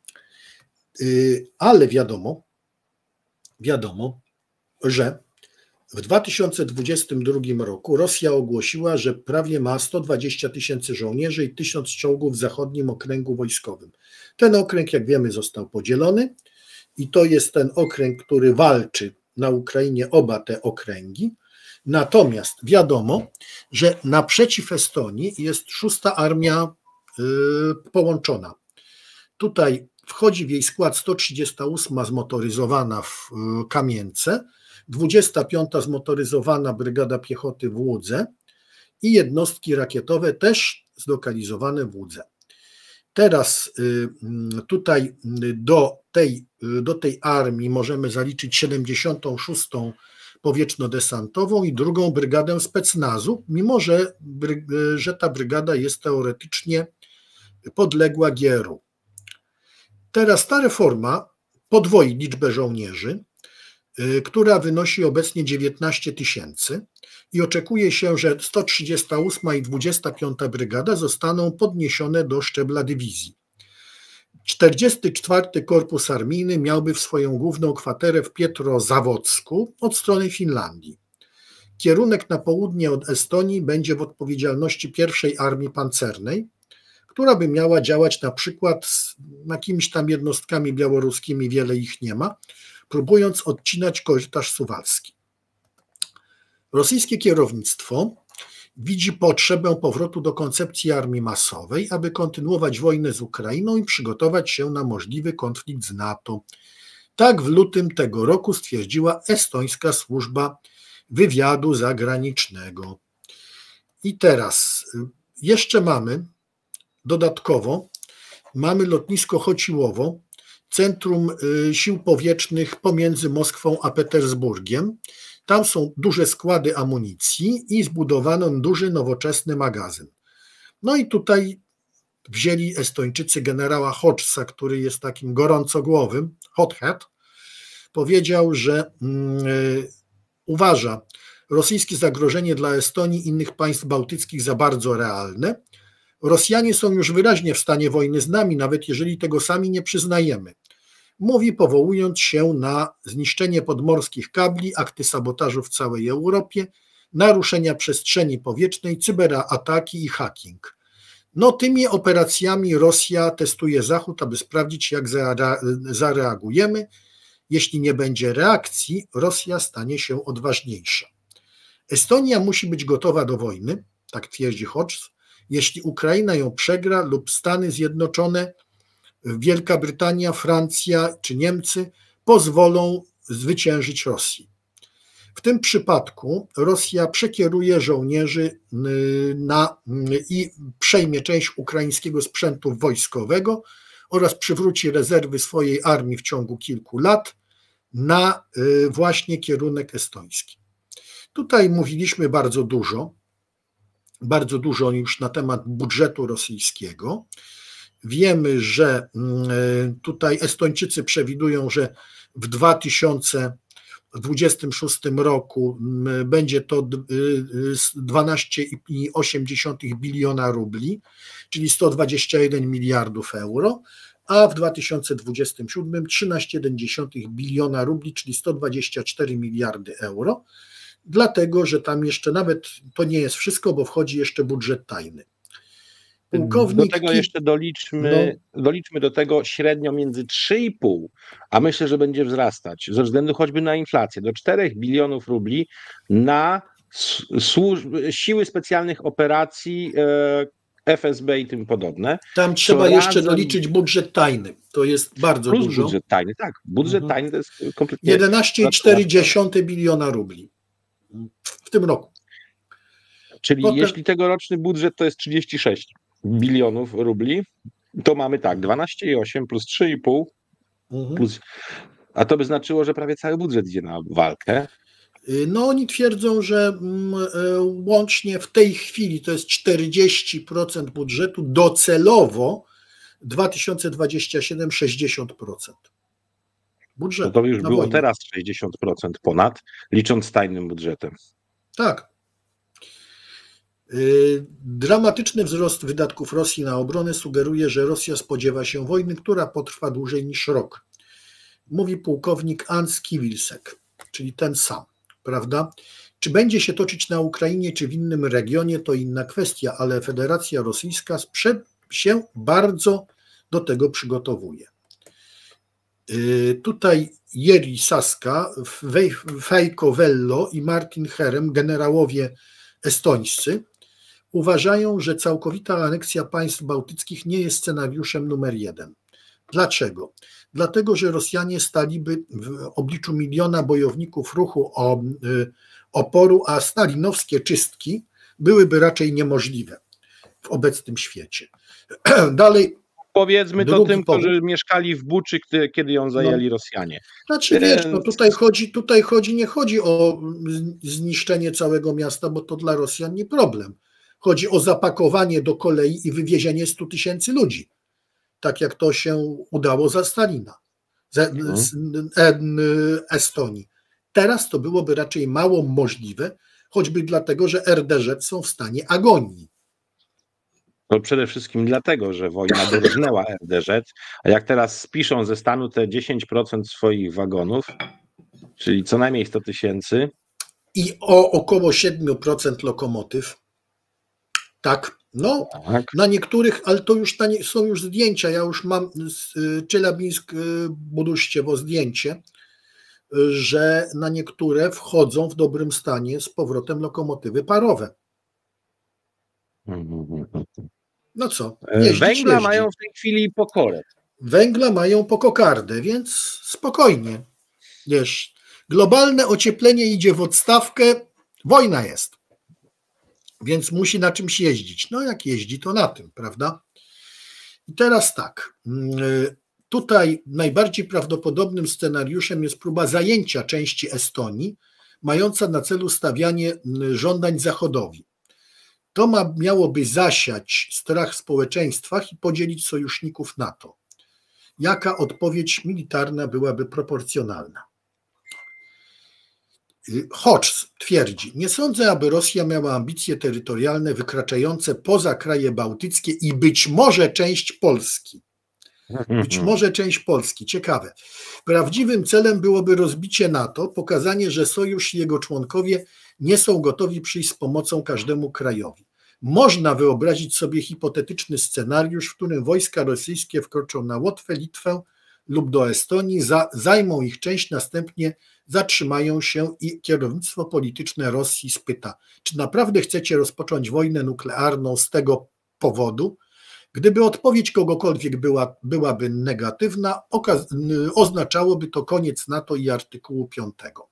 Ale wiadomo, Wiadomo, że w dwa tysiące dwudziestym drugim roku Rosja ogłosiła, że prawie ma sto dwadzieścia tysięcy żołnierzy i tysiąc czołgów w zachodnim okręgu wojskowym. Ten okręg, jak wiemy, został podzielony i to jest ten okręg, który walczy na Ukrainie, oba te okręgi. Natomiast wiadomo, że naprzeciw Estonii jest szósta armia yy, połączona. Tutaj wchodzi w jej skład sto trzydziesta ósma zmotoryzowana w Kamience, dwudziesta piąta zmotoryzowana Brygada Piechoty w Łódze i jednostki rakietowe też zlokalizowane w Łódze. Teraz tutaj do tej, do tej armii możemy zaliczyć siedemdziesiątą szóstą powietrzno-desantową i drugą Brygadę Specnazu, mimo że, że ta brygada jest teoretycznie podległa G R u. Teraz ta reforma podwoi liczbę żołnierzy, która wynosi obecnie dziewiętnaście tysięcy i oczekuje się, że sto trzydziesta ósma i dwudziesta piąta brygada zostaną podniesione do szczebla dywizji. czterdziesty czwarty Korpus Armijny miałby w swoją główną kwaterę w Pietrozawodzku od strony Finlandii. Kierunek na południe od Estonii będzie w odpowiedzialności pierwszej Armii Pancernej, która by miała działać na przykład z jakimiś tam jednostkami białoruskimi, wiele ich nie ma, próbując odcinać korytarz suwalski. Rosyjskie kierownictwo widzi potrzebę powrotu do koncepcji armii masowej, aby kontynuować wojnę z Ukrainą i przygotować się na możliwy konflikt z NATO. Tak w lutym tego roku stwierdziła estońska służba wywiadu zagranicznego. I teraz jeszcze mamy dodatkowo, mamy lotnisko Chociłowo, centrum sił powietrznych pomiędzy Moskwą a Petersburgiem. Tam są duże składy amunicji i zbudowano duży, nowoczesny magazyn. No i tutaj wzięli Estończycy generała Hodgsa, który jest takim gorącogłowym, hothead, powiedział, że yy, uważa rosyjskie zagrożenie dla Estonii i innych państw bałtyckich za bardzo realne. Rosjanie są już wyraźnie w stanie wojny z nami, nawet jeżeli tego sami nie przyznajemy. Mówi, powołując się na zniszczenie podmorskich kabli, akty sabotażu w całej Europie, naruszenia przestrzeni powietrznej, cyberataki i hacking. No tymi operacjami Rosja testuje Zachód, aby sprawdzić, jak zareagujemy. Jeśli nie będzie reakcji, Rosja stanie się odważniejsza. Estonia musi być gotowa do wojny, tak twierdzi Hodges, jeśli Ukraina ją przegra lub Stany Zjednoczone, Wielka Brytania, Francja czy Niemcy pozwolą zwyciężyć Rosji. W tym przypadku Rosja przekieruje żołnierzy na, i przejmie część ukraińskiego sprzętu wojskowego oraz przywróci rezerwy swojej armii w ciągu kilku lat na właśnie kierunek estoński. Tutaj mówiliśmy bardzo dużo, bardzo dużo już na temat budżetu rosyjskiego. Wiemy, że tutaj Estończycy przewidują, że w dwa tysiące dwudziestym szóstym roku będzie to dwanaście przecinek osiem biliona rubli, czyli sto dwadzieścia jeden miliardów euro, a w dwa tysiące dwudziestym siódmym trzynaście przecinek jeden biliona rubli, czyli sto dwadzieścia cztery miliardy euro, dlatego że tam jeszcze nawet to nie jest wszystko, bo wchodzi jeszcze budżet tajny. Pułkownik... Do tego jeszcze doliczmy, no. doliczmy do tego średnio między trzy i pół, a myślę, że będzie wzrastać, ze względu choćby na inflację, do czterech bilionów rubli na służ- siły specjalnych operacji, e, F S B i tym podobne. Tam trzeba jeszcze razem... doliczyć budżet tajny, to jest bardzo Plus dużo. budżet tajny, tak, budżet mhm. tajny to jest kompletnie... jedenaście przecinek cztery biliona rubli w tym roku. Czyli Potem... jeśli tegoroczny budżet to jest trzydzieści sześć bilionów rubli, to mamy tak, dwanaście przecinek osiem plus trzy przecinek pięć, mhm. plus, a to by znaczyło, że prawie cały budżet idzie na walkę. No oni twierdzą, że łącznie w tej chwili to jest czterdzieści procent budżetu, docelowo dwa tysiące dwudziesty siódmy sześćdziesiąt procent budżetu. No to już było wojnę. Teraz sześćdziesiąt procent ponad, licząc tajnym budżetem. Tak. Dramatyczny wzrost wydatków Rosji na obronę sugeruje, że Rosja spodziewa się wojny, która potrwa dłużej niż rok. Mówi pułkownik Hans Kivilsek, czyli ten sam, prawda? Czy będzie się toczyć na Ukrainie, czy w innym regionie, to inna kwestia, ale Federacja Rosyjska sprzed się bardzo do tego przygotowuje. Tutaj Jeri Saska, Fejko Vello i Martin Herem, generałowie estońscy, uważają, że całkowita aneksja państw bałtyckich nie jest scenariuszem numer jeden. Dlaczego? Dlatego, że Rosjanie staliby w obliczu miliona bojowników ruchu oporu, a stalinowskie czystki byłyby raczej niemożliwe w obecnym świecie. Dalej. Powiedzmy to tym, powód. którzy mieszkali w Buczy, kiedy ją zajęli no. Rosjanie. Znaczy wiesz, no tutaj chodzi, tutaj chodzi, nie chodzi o zniszczenie całego miasta, bo to dla Rosjan nie problem. Chodzi o zapakowanie do kolei i wywiezienie stu tysięcy ludzi. Tak jak to się udało za Stalina, z, z Estonii. Teraz to byłoby raczej mało możliwe, choćby dlatego, że R D Ż są w stanie agonii. To przede wszystkim dlatego, że wojna dorżnęła R D Ż, a jak teraz spiszą ze stanu te dziesięć procent swoich wagonów, czyli co najmniej sto tysięcy. I o około siedem procent lokomotyw. Tak, no, tak. Na niektórych, ale to już są już zdjęcia, ja już mam z Czelabińsk Buduściewo zdjęcie że na niektóre wchodzą w dobrym stanie z powrotem lokomotywy parowe. No co? Jeździć, Węgla jeździ. mają w tej chwili po kole. Węgla mają po kokardę, więc spokojnie. Wiesz, globalne ocieplenie idzie w odstawkę, wojna jest. Więc musi na czymś jeździć. No jak jeździ, to na tym, prawda? I teraz tak. Tutaj najbardziej prawdopodobnym scenariuszem jest próba zajęcia części Estonii, mająca na celu stawianie żądań Zachodowi. To ma, miałoby zasiać strach w społeczeństwach i podzielić sojuszników NATO. Jaka odpowiedź militarna byłaby proporcjonalna? Hodges twierdzi, nie sądzę, aby Rosja miała ambicje terytorialne wykraczające poza kraje bałtyckie i być może część Polski. Być może część Polski. Ciekawe. Prawdziwym celem byłoby rozbicie NATO, pokazanie, że sojusz i jego członkowie nie są gotowi przyjść z pomocą każdemu krajowi. Można wyobrazić sobie hipotetyczny scenariusz, w którym wojska rosyjskie wkroczą na Łotwę, Litwę lub do Estonii, za, zajmą ich część, następnie zatrzymają się i kierownictwo polityczne Rosji spyta, czy naprawdę chcecie rozpocząć wojnę nuklearną z tego powodu? Gdyby odpowiedź kogokolwiek była, byłaby negatywna, okaz, oznaczałoby to koniec NATO i artykułu piątego.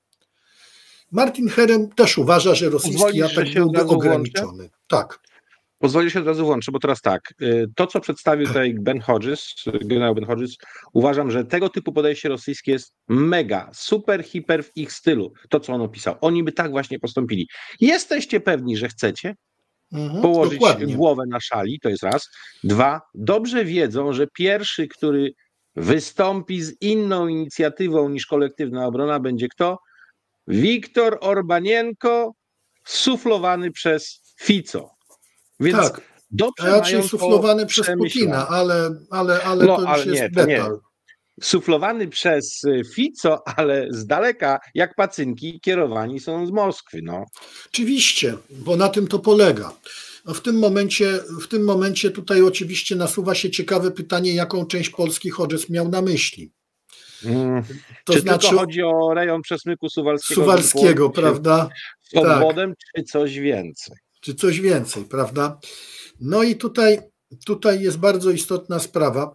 Martin Herem też uważa, że rosyjski Pozwolisz, atak że się byłby od razu ograniczony. włączę? Tak. Pozwolę się od razu włączyć, bo teraz tak, to co przedstawił tutaj Ben Hodges, generał Ben Hodges, uważam, że tego typu podejście rosyjskie jest mega, super, hiper w ich stylu, to co on opisał. Oni by tak właśnie postąpili. Jesteście pewni, że chcecie Mhm, położyć dokładnie. głowę na szali, to jest raz. Dwa, dobrze wiedzą, że pierwszy, który wystąpi z inną inicjatywą niż kolektywna obrona, będzie kto? Viktor Orbanienko, suflowany przez Fico. Więc Tak, dobrze raczej mają suflowany to przez przemyślane. Putina, ale, ale, ale No, to już ale jest nie, to nie. detal. Suflowany przez Fico, ale z daleka, jak pacynki, kierowani są z Moskwy. No. Oczywiście, bo na tym to polega. No w tym momencie, w tym momencie tutaj oczywiście nasuwa się ciekawe pytanie, jaką część Polski Hodges miał na myśli. Mm. To Czy znaczy tylko chodzi o rejon przesmyku suwalskiego? Suwalskiego, prawda? Z obwodem, tak. Czy coś więcej? Czy coś więcej, prawda? No i tutaj, tutaj jest bardzo istotna sprawa,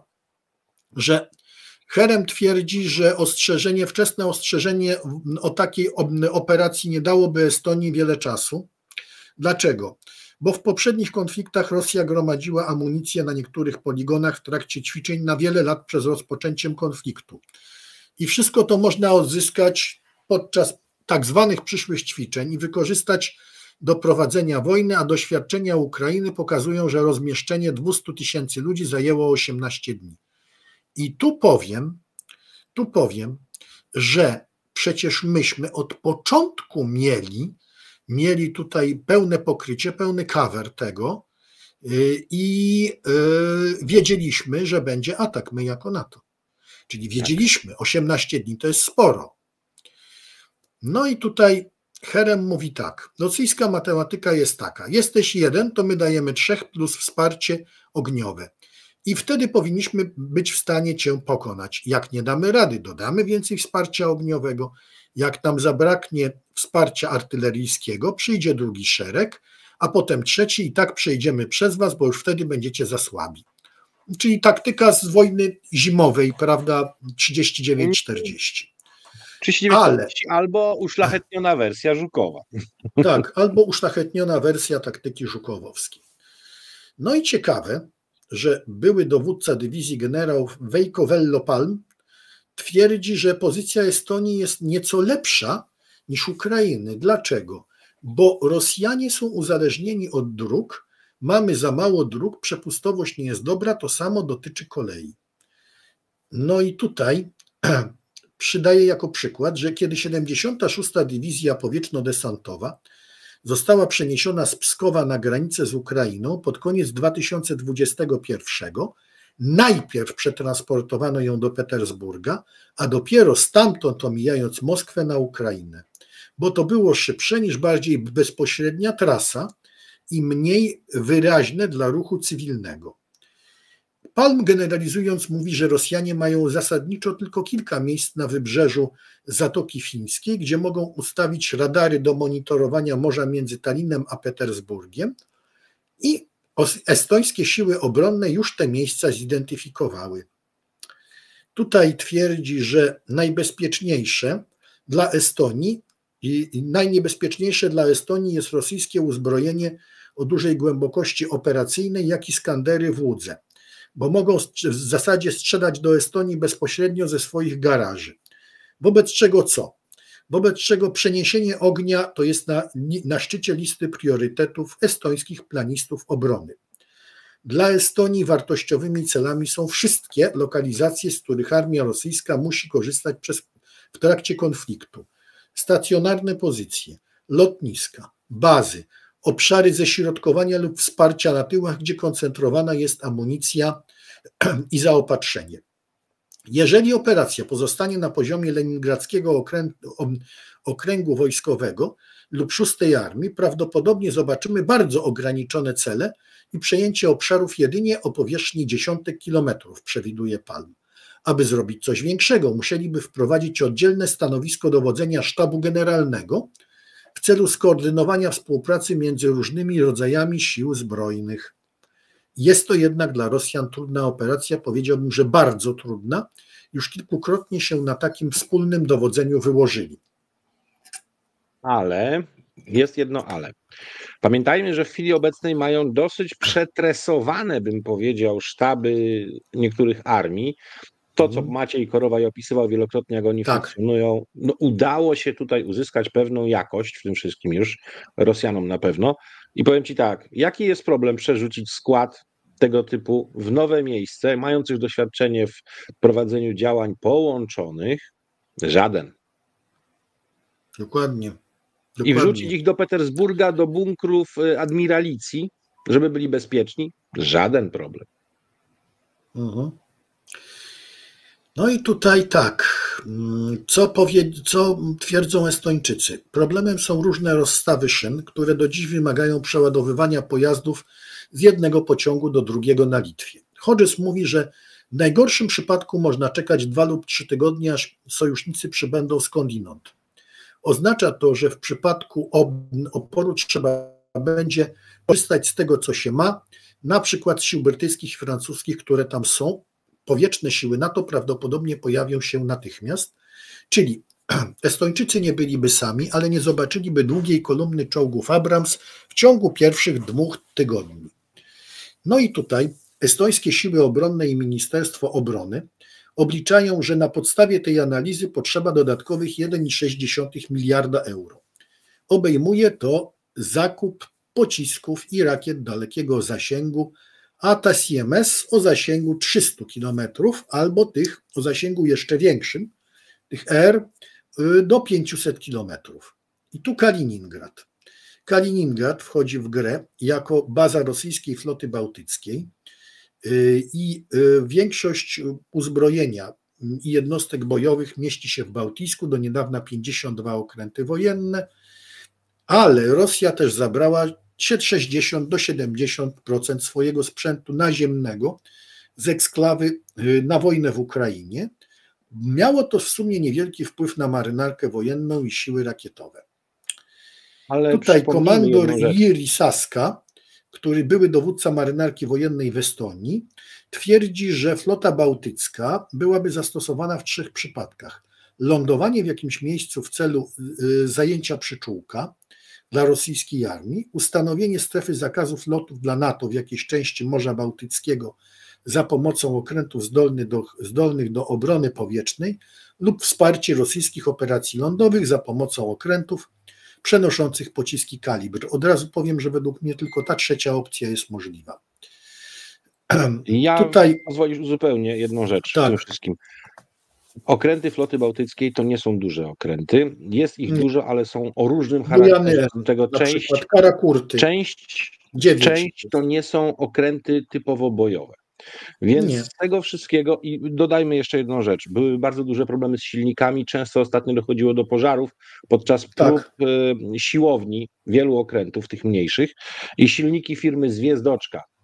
że Herem twierdzi, że ostrzeżenie, wczesne ostrzeżenie o takiej operacji nie dałoby Estonii wiele czasu. Dlaczego? Bo w poprzednich konfliktach Rosja gromadziła amunicję na niektórych poligonach w trakcie ćwiczeń na wiele lat przed rozpoczęciem konfliktu. I wszystko to można odzyskać podczas tak zwanych przyszłych ćwiczeń i wykorzystać do prowadzenia wojny, a doświadczenia Ukrainy pokazują, że rozmieszczenie dwieście tysięcy ludzi zajęło osiemnaście dni. I tu powiem, tu powiem, że przecież myśmy od początku mieli, mieli tutaj pełne pokrycie, pełny cover tego i wiedzieliśmy, że będzie atak, my jako NATO. Czyli wiedzieliśmy, osiemnaście dni to jest sporo. No i tutaj Herem mówi tak, rosyjska matematyka jest taka, jesteś jeden, to my dajemy trzech plus wsparcie ogniowe. I wtedy powinniśmy być w stanie cię pokonać. Jak nie damy rady, dodamy więcej wsparcia ogniowego. Jak nam zabraknie wsparcia artyleryjskiego, przyjdzie drugi szereg, a potem trzeci i tak przejdziemy przez was, bo już wtedy będziecie za słabi. Czyli taktyka z wojny zimowej, prawda, trzydzieści dziewięć czterdzieści. trzydzieści dziewięć czterdzieści Ale... albo uszlachetniona wersja Żukowa. Tak, albo uszlachetniona wersja taktyki żukowowskiej. No i ciekawe, że były dowódca dywizji generał Veikko Vello-Palm twierdzi, że pozycja Estonii jest nieco lepsza niż Ukrainy. Dlaczego? Bo Rosjanie są uzależnieni od dróg, mamy za mało dróg, przepustowość nie jest dobra, to samo dotyczy kolei. No i tutaj przydaję jako przykład, że kiedy siedemdziesiąta szósta Dywizja Powietrzno-Desantowa została przeniesiona z Pskowa na granicę z Ukrainą pod koniec dwa tysiące dwudziestego pierwszego. Najpierw przetransportowano ją do Petersburga, a dopiero stamtąd omijając Moskwę na Ukrainę, bo to było szybsze niż bardziej bezpośrednia trasa i mniej wyraźne dla ruchu cywilnego. Palm, generalizując, mówi, że Rosjanie mają zasadniczo tylko kilka miejsc na wybrzeżu Zatoki Fińskiej, gdzie mogą ustawić radary do monitorowania morza między Tallinem a Petersburgiem i estońskie siły obronne już te miejsca zidentyfikowały. Tutaj twierdzi, że najbezpieczniejsze dla Estonii i najniebezpieczniejsze dla Estonii jest rosyjskie uzbrojenie o dużej głębokości operacyjnej, jak i Iskandery w Łudze, bo mogą w zasadzie strzelać do Estonii bezpośrednio ze swoich garaży. Wobec czego co? Wobec czego przeniesienie ognia to jest na, na szczycie listy priorytetów estońskich planistów obrony. Dla Estonii wartościowymi celami są wszystkie lokalizacje, z których armia rosyjska musi korzystać przez, w trakcie konfliktu. Stacjonarne pozycje, lotniska, bazy, obszary ześrodkowania lub wsparcia na tyłach, gdzie koncentrowana jest amunicja i zaopatrzenie. Jeżeli operacja pozostanie na poziomie leningradzkiego okręgu, okręgu wojskowego lub szóstej Armii, prawdopodobnie zobaczymy bardzo ograniczone cele i przejęcie obszarów jedynie o powierzchni dziesiątek kilometrów, przewiduje Palm. Aby zrobić coś większego, musieliby wprowadzić oddzielne stanowisko dowodzenia sztabu generalnego w celu skoordynowania współpracy między różnymi rodzajami sił zbrojnych. Jest to jednak dla Rosjan trudna operacja, powiedziałbym, że bardzo trudna. Już kilkukrotnie się na takim wspólnym dowodzeniu wyłożyli. Ale jest jedno ale. Pamiętajmy, że w chwili obecnej mają dosyć przetresowane, bym powiedział, sztaby niektórych armii. To, co Maciej Korowaj opisywał wielokrotnie, jak oni tak. funkcjonują, no udało się tutaj uzyskać pewną jakość w tym wszystkim już, Rosjanom na pewno. I powiem Ci tak, jaki jest problem przerzucić skład tego typu w nowe miejsce, mających doświadczenie w prowadzeniu działań połączonych? Żaden. Dokładnie. Dokładnie. I wrzucić ich do Petersburga, do bunkrów admiralicji, żeby byli bezpieczni? Żaden problem. Mhm. No i tutaj tak, co, powie, co twierdzą Estończycy? Problemem są różne rozstawy szyn, które do dziś wymagają przeładowywania pojazdów z jednego pociągu do drugiego na Litwie. Hodges mówi, że w najgorszym przypadku można czekać dwa lub trzy tygodnie, aż sojusznicy przybędą skądinąd. Oznacza to, że w przypadku oporu trzeba będzie korzystać z tego, co się ma, na przykład sił brytyjskich i francuskich, które tam są. Powietrzne siły NATO prawdopodobnie pojawią się natychmiast, czyli Estończycy nie byliby sami, ale nie zobaczyliby długiej kolumny czołgów Abrams w ciągu pierwszych dwóch tygodni. No i tutaj estońskie siły obronne i Ministerstwo Obrony obliczają, że na podstawie tej analizy potrzeba dodatkowych jeden przecinek sześć miliarda euro. Obejmuje to zakup pocisków i rakiet dalekiego zasięgu ATACMS o zasięgu trzystu kilometrów albo tych o zasięgu jeszcze większym, tych R, do pięciuset kilometrów. I tu Kaliningrad. Kaliningrad wchodzi w grę jako baza rosyjskiej floty bałtyckiej i większość uzbrojenia i jednostek bojowych mieści się w Bałtycku, do niedawna pięćdziesiąt dwa okręty wojenne, ale Rosja też zabrała sześćdziesiąt do siedemdziesięciu procent swojego sprzętu naziemnego z eksklawy na wojnę w Ukrainie. Miało to w sumie niewielki wpływ na marynarkę wojenną i siły rakietowe. Ale tutaj komandor Jiri Saska, który były dowódca marynarki wojennej w Estonii, twierdzi, że flota bałtycka byłaby zastosowana w trzech przypadkach. Lądowanie w jakimś miejscu w celu zajęcia przyczółka dla rosyjskiej armii, ustanowienie strefy zakazów lotów dla NATO w jakiejś części Morza Bałtyckiego za pomocą okrętów zdolnych do, zdolnych do obrony powietrznej lub wsparcie rosyjskich operacji lądowych za pomocą okrętów przenoszących pociski kalibr. Od razu powiem, że według mnie tylko ta trzecia opcja jest możliwa. Ja tutaj pozwolisz uzupełnię jedną rzecz tak. w tym wszystkim. Okręty floty bałtyckiej to nie są duże okręty. Jest ich nie. dużo, ale są o różnym charakterze. Tego część, część, część to nie są okręty typowo bojowe. Więc nie. z tego wszystkiego, i dodajmy jeszcze jedną rzecz, były bardzo duże problemy z silnikami, często ostatnio dochodziło do pożarów podczas prób tak. siłowni wielu okrętów, tych mniejszych, i silniki firmy Zwiezdoczka,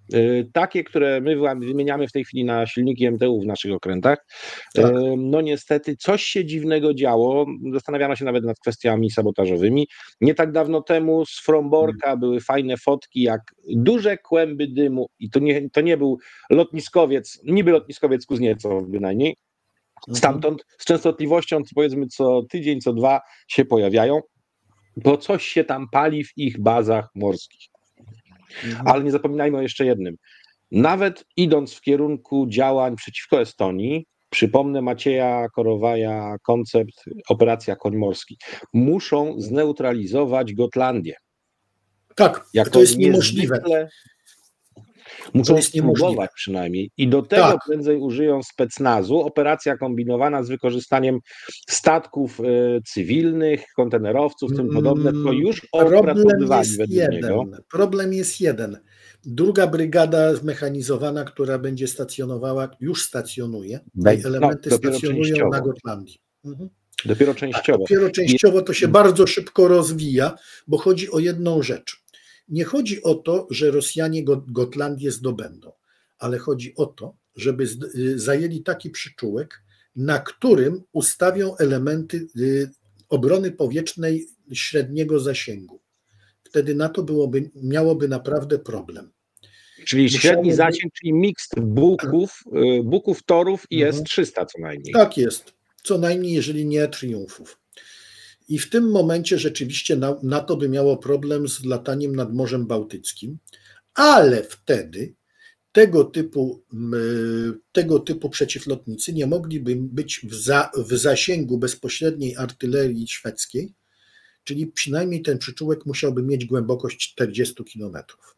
takie, które my wymieniamy w tej chwili na silniki M T U w naszych okrętach. Tak. No niestety coś się dziwnego działo. Zastanawiano się nawet nad kwestiami sabotażowymi. Nie tak dawno temu z Fromborka hmm. były fajne fotki, jak duże kłęby dymu, i to nie, to nie był lotniskowiec, niby lotniskowiec Kuzniecow bynajmniej. Stamtąd z częstotliwością powiedzmy co tydzień, co dwa się pojawiają, bo coś się tam pali w ich bazach morskich. Mhm. Ale nie zapominajmy o jeszcze jednym. Nawet idąc w kierunku działań przeciwko Estonii, przypomnę Macieja Korowaja koncept operacja Koń Morski, muszą zneutralizować Gotlandię. Tak, jako to jest niemożliwe. Muszą spróbować przynajmniej i do tego tak. prędzej użyją specnazu. Operacja kombinowana z wykorzystaniem statków y, cywilnych, kontenerowców, tym podobne, to już opracowywali według jeden. niego. Problem jest jeden. Druga brygada zmechanizowana, która będzie stacjonowała, już stacjonuje. Te elementy no, stacjonują częściowo. na Gotlandii. Mhm. Dopiero częściowo. Tak, dopiero częściowo to się I... bardzo szybko rozwija, bo chodzi o jedną rzecz. Nie chodzi o to, że Rosjanie Gotlandię zdobędą, ale chodzi o to, żeby zajęli taki przyczółek, na którym ustawią elementy obrony powietrznej średniego zasięgu. Wtedy NATO byłoby, miałoby naprawdę problem. Czyli średni Musiałoby... zasięg, czyli miks buków, buków torów i mhm. S trzysta co najmniej. Tak jest, co najmniej, jeżeli nie triumfów. I w tym momencie rzeczywiście NATO by miało problem z lataniem nad Morzem Bałtyckim, ale wtedy tego typu, tego typu przeciwlotnicy nie mogliby być w, za, w zasięgu bezpośredniej artylerii szwedzkiej, czyli przynajmniej ten przyczółek musiałby mieć głębokość czterdzieści kilometrów.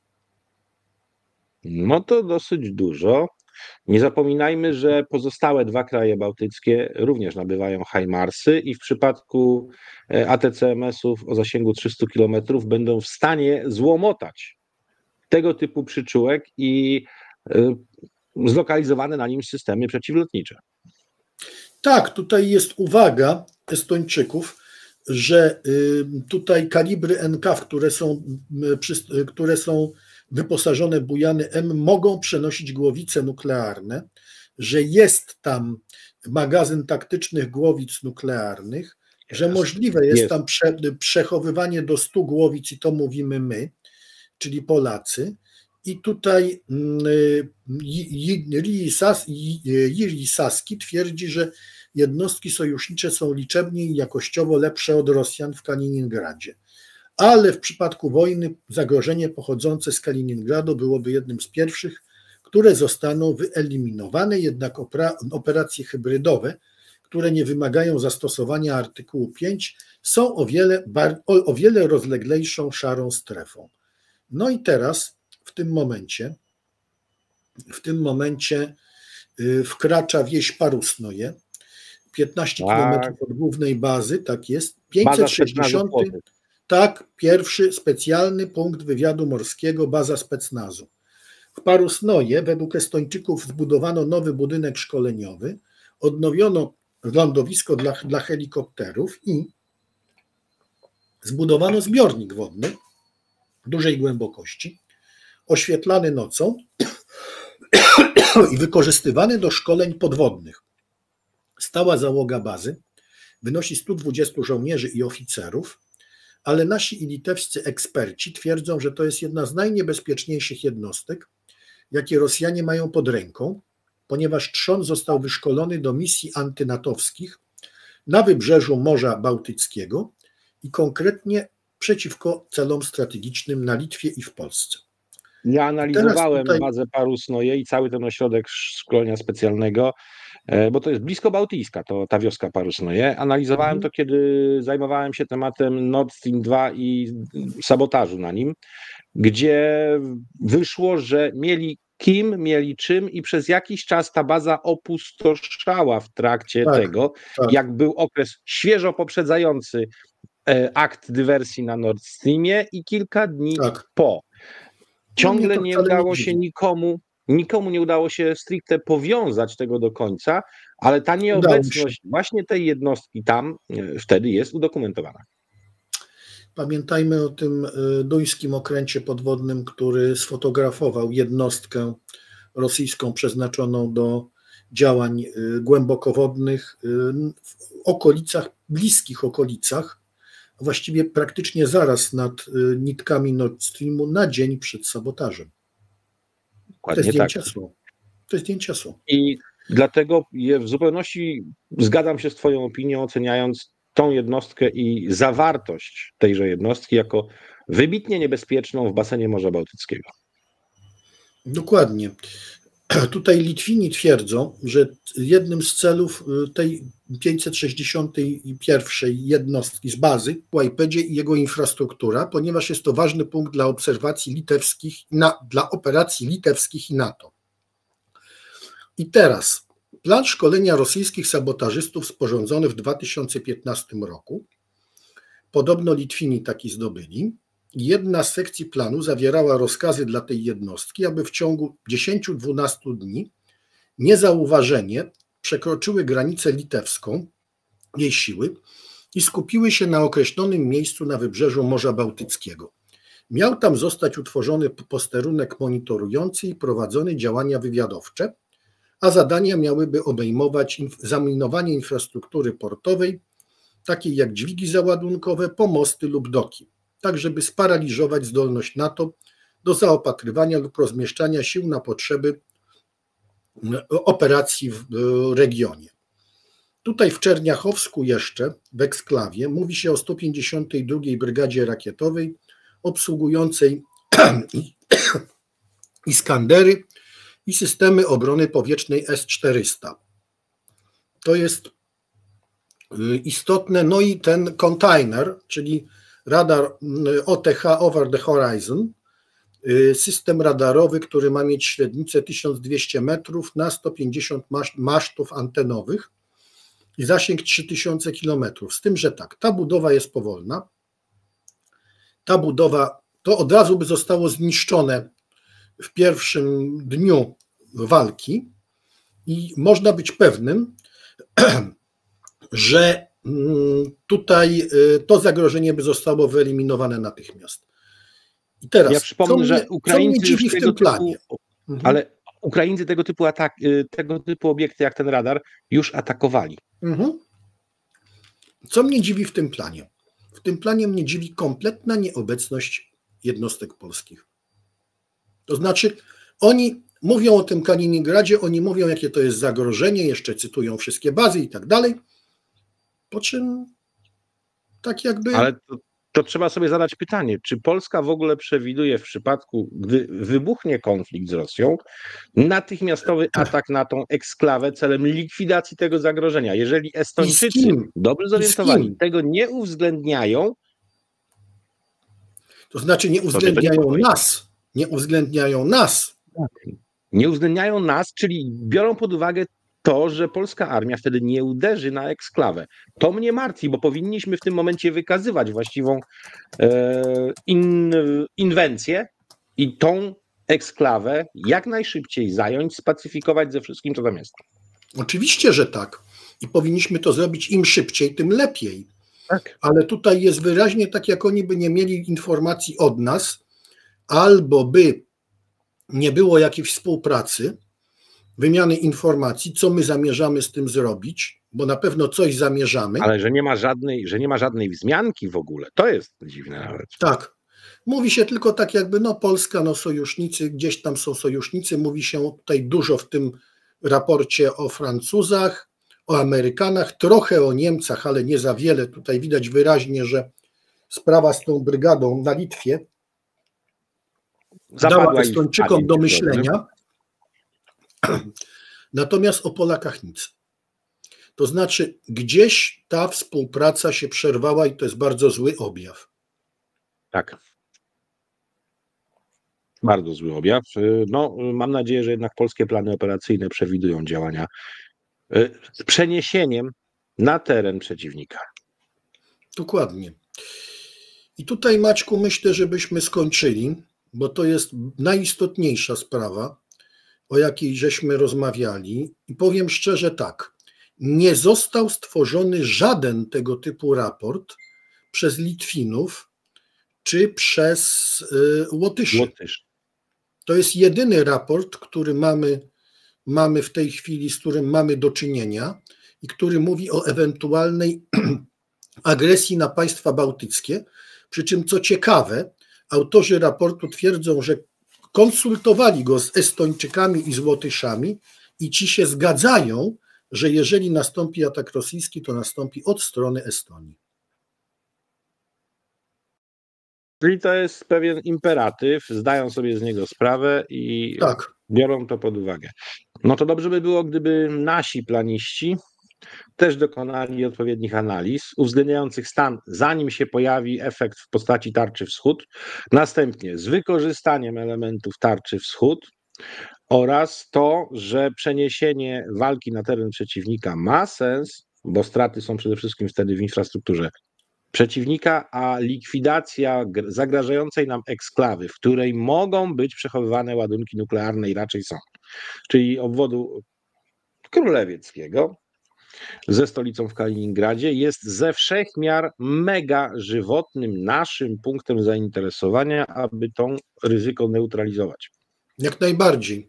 No to dosyć dużo. Nie zapominajmy, że pozostałe dwa kraje bałtyckie również nabywają HIMARSy i w przypadku A T C M S-ów o zasięgu trzysta kilometrów będą w stanie złomotać tego typu przyczółek i zlokalizowane na nim systemy przeciwlotnicze. Tak, tutaj jest uwaga Estończyków, że tutaj kalibry N K, które są, które są wyposażone bujany M, mogą przenosić głowice nuklearne, że jest tam magazyn taktycznych głowic nuklearnych, jest, że możliwe jest, jest. tam prze, przechowywanie do stu głowic i to mówimy my, czyli Polacy. I tutaj Jiří Sasky twierdzi, że jednostki sojusznicze są liczebnie i jakościowo lepsze od Rosjan w Kaliningradzie. Ale w przypadku wojny zagrożenie pochodzące z Kaliningradu byłoby jednym z pierwszych, które zostaną wyeliminowane, jednak operacje hybrydowe, które nie wymagają zastosowania artykułu pięć, są o wiele, o, o wiele rozleglejszą szarą strefą. No i teraz w tym momencie w tym momencie wkracza wieś Parusnoje, piętnaście tak. kilometrów od głównej bazy, tak jest, pięćset sześćdziesiąty, tak, pierwszy specjalny punkt wywiadu morskiego, baza specnazu. W Parusnoje według Estończyków zbudowano nowy budynek szkoleniowy, odnowiono lądowisko dla, dla helikopterów i zbudowano zbiornik wodny dużej głębokości, oświetlany nocą i wykorzystywany do szkoleń podwodnych. Stała załoga bazy wynosi stu dwudziestu żołnierzy i oficerów, ale nasi i litewscy eksperci twierdzą, że to jest jedna z najniebezpieczniejszych jednostek, jakie Rosjanie mają pod ręką, ponieważ trzon został wyszkolony do misji antynatowskich na wybrzeżu Morza Bałtyckiego i konkretnie przeciwko celom strategicznym na Litwie i w Polsce. Ja analizowałem tutaj... bazę Parusnoje i cały ten ośrodek szkolenia specjalnego, bo to jest blisko Bałtyjska, to ta wioska Parusnoje. Analizowałem mhm. to, kiedy zajmowałem się tematem Nord Stream dwa i sabotażu na nim, gdzie wyszło, że mieli kim, mieli czym i przez jakiś czas ta baza opustoszała w trakcie tak, tego, tak. jak był okres świeżo poprzedzający akt dywersji na Nord Streamie i kilka dni tak. po. Ciągle no nie udało się nikomu, nikomu nie udało się stricte powiązać tego do końca, ale ta nieobecność właśnie tej jednostki tam wtedy jest udokumentowana. Pamiętajmy o tym duńskim okręcie podwodnym, który sfotografował jednostkę rosyjską przeznaczoną do działań głębokowodnych w okolicach, bliskich okolicach, właściwie praktycznie zaraz nad nitkami Nord Streamu na dzień przed sabotażem. Dokładnie Te zdjęcia tak. są. Te zdjęcia są. I dlatego w zupełności zgadzam się z Twoją opinią, oceniając tą jednostkę i zawartość tejże jednostki jako wybitnie niebezpieczną w basenie Morza Bałtyckiego. Dokładnie. Tutaj Litwini twierdzą, że jednym z celów tej pięćset sześćdziesiątej pierwszej jednostki z bazy w Łajpedzie i jego infrastruktura, ponieważ jest to ważny punkt dla obserwacji litewskich, na, dla operacji litewskich i NATO. I teraz plan szkolenia rosyjskich sabotażystów sporządzony w dwa tysiące piętnastym roku. Podobno Litwini taki zdobyli. Jedna z sekcji planu zawierała rozkazy dla tej jednostki, aby w ciągu dziesięciu do dwunastu dni niezauważenie przekroczyły granicę litewską, jej siły, i skupiły się na określonym miejscu na wybrzeżu Morza Bałtyckiego. Miał tam zostać utworzony posterunek monitorujący i prowadzone działania wywiadowcze, a zadania miałyby obejmować zaminowanie infrastruktury portowej, takiej jak dźwigi załadunkowe, pomosty lub doki, tak żeby sparaliżować zdolność NATO do zaopatrywania lub rozmieszczania sił na potrzeby operacji w regionie. Tutaj w Czerniachowsku jeszcze, w eksklawie, mówi się o sto pięćdziesiątej drugiej Brygadzie Rakietowej obsługującej Iskandery i systemy obrony powietrznej S czterysta. To jest istotne. No i ten container, czyli radar O T H, Over the Horizon, system radarowy, który ma mieć średnicę tysiąc dwieście metrów na sto pięćdziesiąt masztów antenowych i zasięg trzy tysiące kilometrów. Z tym, że tak, ta budowa jest powolna. Ta budowa, to od razu by zostało zniszczone w pierwszym dniu walki i można być pewnym, że tutaj to zagrożenie by zostało wyeliminowane natychmiast. I teraz, ja przypomnę, mnie, że Ukraińcy co mnie dziwi w tym planie? Typu, ale Ukraińcy tego typu atak, tego typu obiekty jak ten radar już atakowali. Mhm. Co mnie dziwi w tym planie? W tym planie mnie dziwi kompletna nieobecność jednostek polskich. To znaczy, oni mówią o tym Kaliningradzie, oni mówią, jakie to jest zagrożenie, jeszcze cytują wszystkie bazy i tak dalej, po czym tak jakby... Ale to, to trzeba sobie zadać pytanie, czy Polska w ogóle przewiduje w przypadku, gdy wybuchnie konflikt z Rosją, natychmiastowy atak na tą eksklawę celem likwidacji tego zagrożenia? Jeżeli Estończycy, dobrze zorientowani, tego nie uwzględniają, to znaczy nie uwzględniają nie nas, nie uwzględniają nas. Nie uwzględniają nas, czyli biorą pod uwagę to, że polska armia wtedy nie uderzy na eksklawę. To mnie martwi, bo powinniśmy w tym momencie wykazywać właściwą e, in, inwencję i tą eksklawę jak najszybciej zająć, spacyfikować ze wszystkim, co tam jest. Oczywiście, że tak. I powinniśmy to zrobić im szybciej, tym lepiej. Tak. Ale tutaj jest wyraźnie tak, jak oni by nie mieli informacji od nas, albo by nie było jakiejś współpracy, wymiany informacji, co my zamierzamy z tym zrobić, bo na pewno coś zamierzamy. Ale że nie ma żadnej, że nie ma żadnej wzmianki w ogóle, to jest dziwne nawet. Tak. Mówi się tylko tak jakby, no Polska, no sojusznicy, gdzieś tam są sojusznicy, mówi się tutaj dużo w tym raporcie o Francuzach, o Amerykanach, trochę o Niemcach, ale nie za wiele. Tutaj widać wyraźnie, że sprawa z tą brygadą na Litwie Zapadła dała Estończykom do myślenia. Dobrze. Natomiast o Polakach nic. To znaczy gdzieś ta współpraca się przerwała i to jest bardzo zły objaw. Tak. Bardzo zły objaw. No, mam nadzieję, że jednak polskie plany operacyjne przewidują działania z przeniesieniem na teren przeciwnika. Dokładnie. I tutaj, Maćku, myślę, żebyśmy skończyli, bo to jest najistotniejsza sprawa, o jakiej żeśmy rozmawiali. I powiem szczerze tak, nie został stworzony żaden tego typu raport przez Litwinów czy przez y, Łotyszy. Łotysz. To jest jedyny raport, który mamy, mamy w tej chwili, z którym mamy do czynienia i który mówi o ewentualnej agresji na państwa bałtyckie. Przy czym, co ciekawe, autorzy raportu twierdzą, że konsultowali go z Estończykami i z Łotyszami i ci się zgadzają, że jeżeli nastąpi atak rosyjski, to nastąpi od strony Estonii. Czyli to jest pewien imperatyw, zdają sobie z niego sprawę i Tak. biorą to pod uwagę. No to dobrze by było, gdyby nasi planiści też dokonali odpowiednich analiz, uwzględniających stan, zanim się pojawi efekt w postaci tarczy wschód, następnie z wykorzystaniem elementów tarczy wschód oraz to, że przeniesienie walki na teren przeciwnika ma sens, bo straty są przede wszystkim wtedy w infrastrukturze przeciwnika, a likwidacja zagrażającej nam eksklawy, w której mogą być przechowywane ładunki nuklearne i raczej są, czyli obwodu królewieckiego ze stolicą w Kaliningradzie, jest ze wszech miar mega żywotnym naszym punktem zainteresowania, aby to ryzyko neutralizować. Jak najbardziej.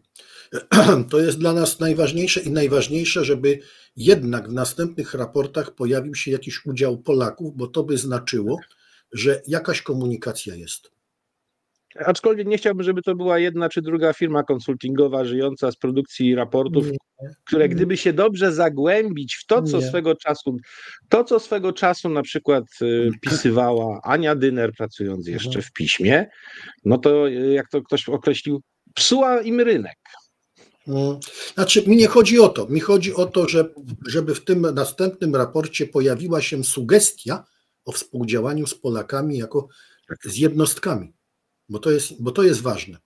To jest dla nas najważniejsze i najważniejsze, żeby jednak w następnych raportach pojawił się jakiś udział Polaków, bo to by znaczyło, że jakaś komunikacja jest. Aczkolwiek nie chciałbym, żeby to była jedna czy druga firma konsultingowa żyjąca z produkcji raportów, nie, które gdyby się dobrze zagłębić w to, co nie. swego czasu, to, co swego czasu na przykład pisywała Ania Dyner, pracując jeszcze w piśmie, no to jak to ktoś określił, psuła im rynek. Znaczy, mi nie chodzi o to. Mi chodzi o to, że, żeby w tym następnym raporcie pojawiła się sugestia o współdziałaniu z Polakami jako z jednostkami, bo to jest, bo to jest ważne.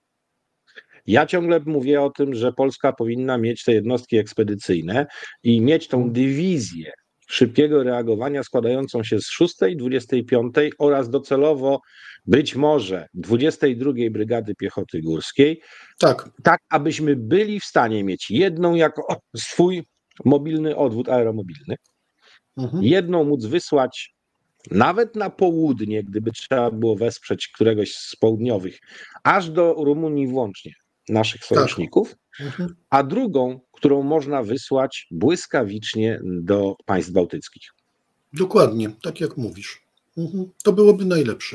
Ja ciągle mówię o tym, że Polska powinna mieć te jednostki ekspedycyjne i mieć tą dywizję szybkiego reagowania składającą się z szóstej, dwudziestej piątej oraz docelowo być może dwudziestej drugiej Brygady Piechoty Górskiej, tak. tak abyśmy byli w stanie mieć jedną jako swój mobilny odwód aeromobilny, mhm. jedną móc wysłać nawet na południe, gdyby trzeba było wesprzeć któregoś z południowych, aż do Rumunii włącznie naszych sojuszników, tak. mhm. a drugą, którą można wysłać błyskawicznie do państw bałtyckich. Dokładnie, tak jak mówisz. Mhm. To byłoby najlepsze.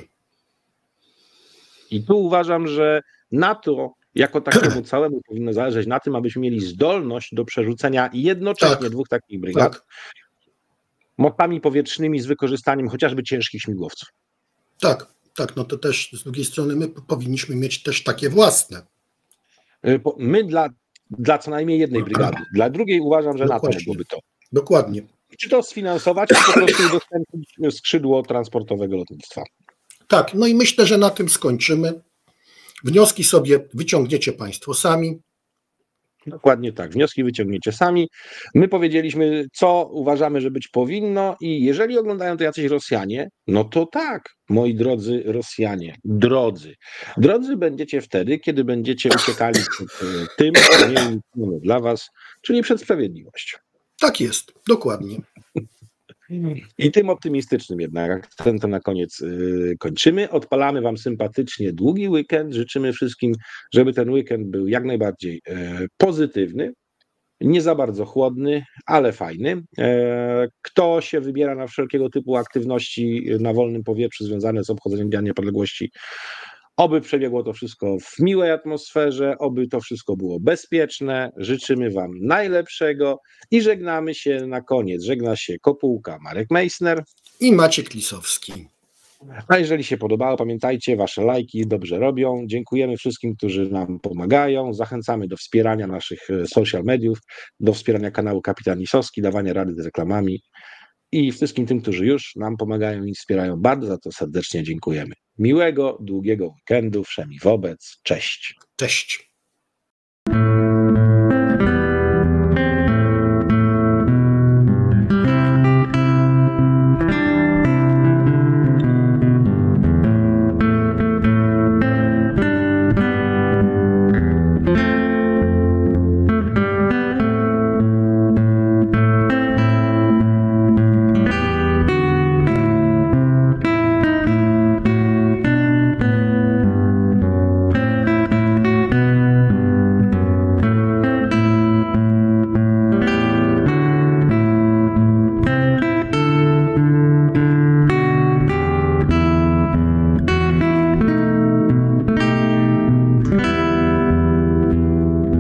I tu uważam, że NATO jako takiemu całemu powinno zależeć na tym, abyśmy mieli zdolność do przerzucenia jednocześnie tak. dwóch takich brygad tak. motami powietrznymi z wykorzystaniem chociażby ciężkich śmigłowców. Tak, tak, no to też z drugiej strony my powinniśmy mieć też takie własne. My dla, dla co najmniej jednej brygady, dla drugiej uważam, że NATO mogłoby to. Dokładnie. Czy to sfinansować, czy po prostu udostępnić skrzydło transportowego lotnictwa. Tak, no i myślę, że na tym skończymy. Wnioski sobie wyciągniecie Państwo sami. Dokładnie tak, wnioski wyciągniecie sami. My powiedzieliśmy, co uważamy, że być powinno i jeżeli oglądają to jacyś Rosjanie, no to tak, moi drodzy Rosjanie, drodzy. Drodzy będziecie wtedy, kiedy będziecie uciekali przed tym, co nie mamy dla was, czyli przed sprawiedliwością. Tak jest, dokładnie. I tym optymistycznym jednak akcentem na koniec yy, kończymy. Odpalamy wam sympatycznie długi weekend. Życzymy wszystkim, żeby ten weekend był jak najbardziej yy, pozytywny, nie za bardzo chłodny, ale fajny. Yy, kto się wybiera na wszelkiego typu aktywności na wolnym powietrzu związane z obchodzeniem Dnia Niepodległości, oby przebiegło to wszystko w miłej atmosferze, oby to wszystko było bezpieczne. Życzymy wam najlepszego i żegnamy się na koniec. Żegna się Kopułka, Marek Meissner i Maciek Lisowski. A jeżeli się podobało, pamiętajcie, wasze lajki dobrze robią. Dziękujemy wszystkim, którzy nam pomagają. Zachęcamy do wspierania naszych social mediów, do wspierania kanału Kapitan Lisowski, dawania rady z reklamami i wszystkim tym, którzy już nam pomagają i wspierają. Bardzo za to serdecznie dziękujemy. Miłego, długiego weekendu wszemi wobec. Cześć. Cześć.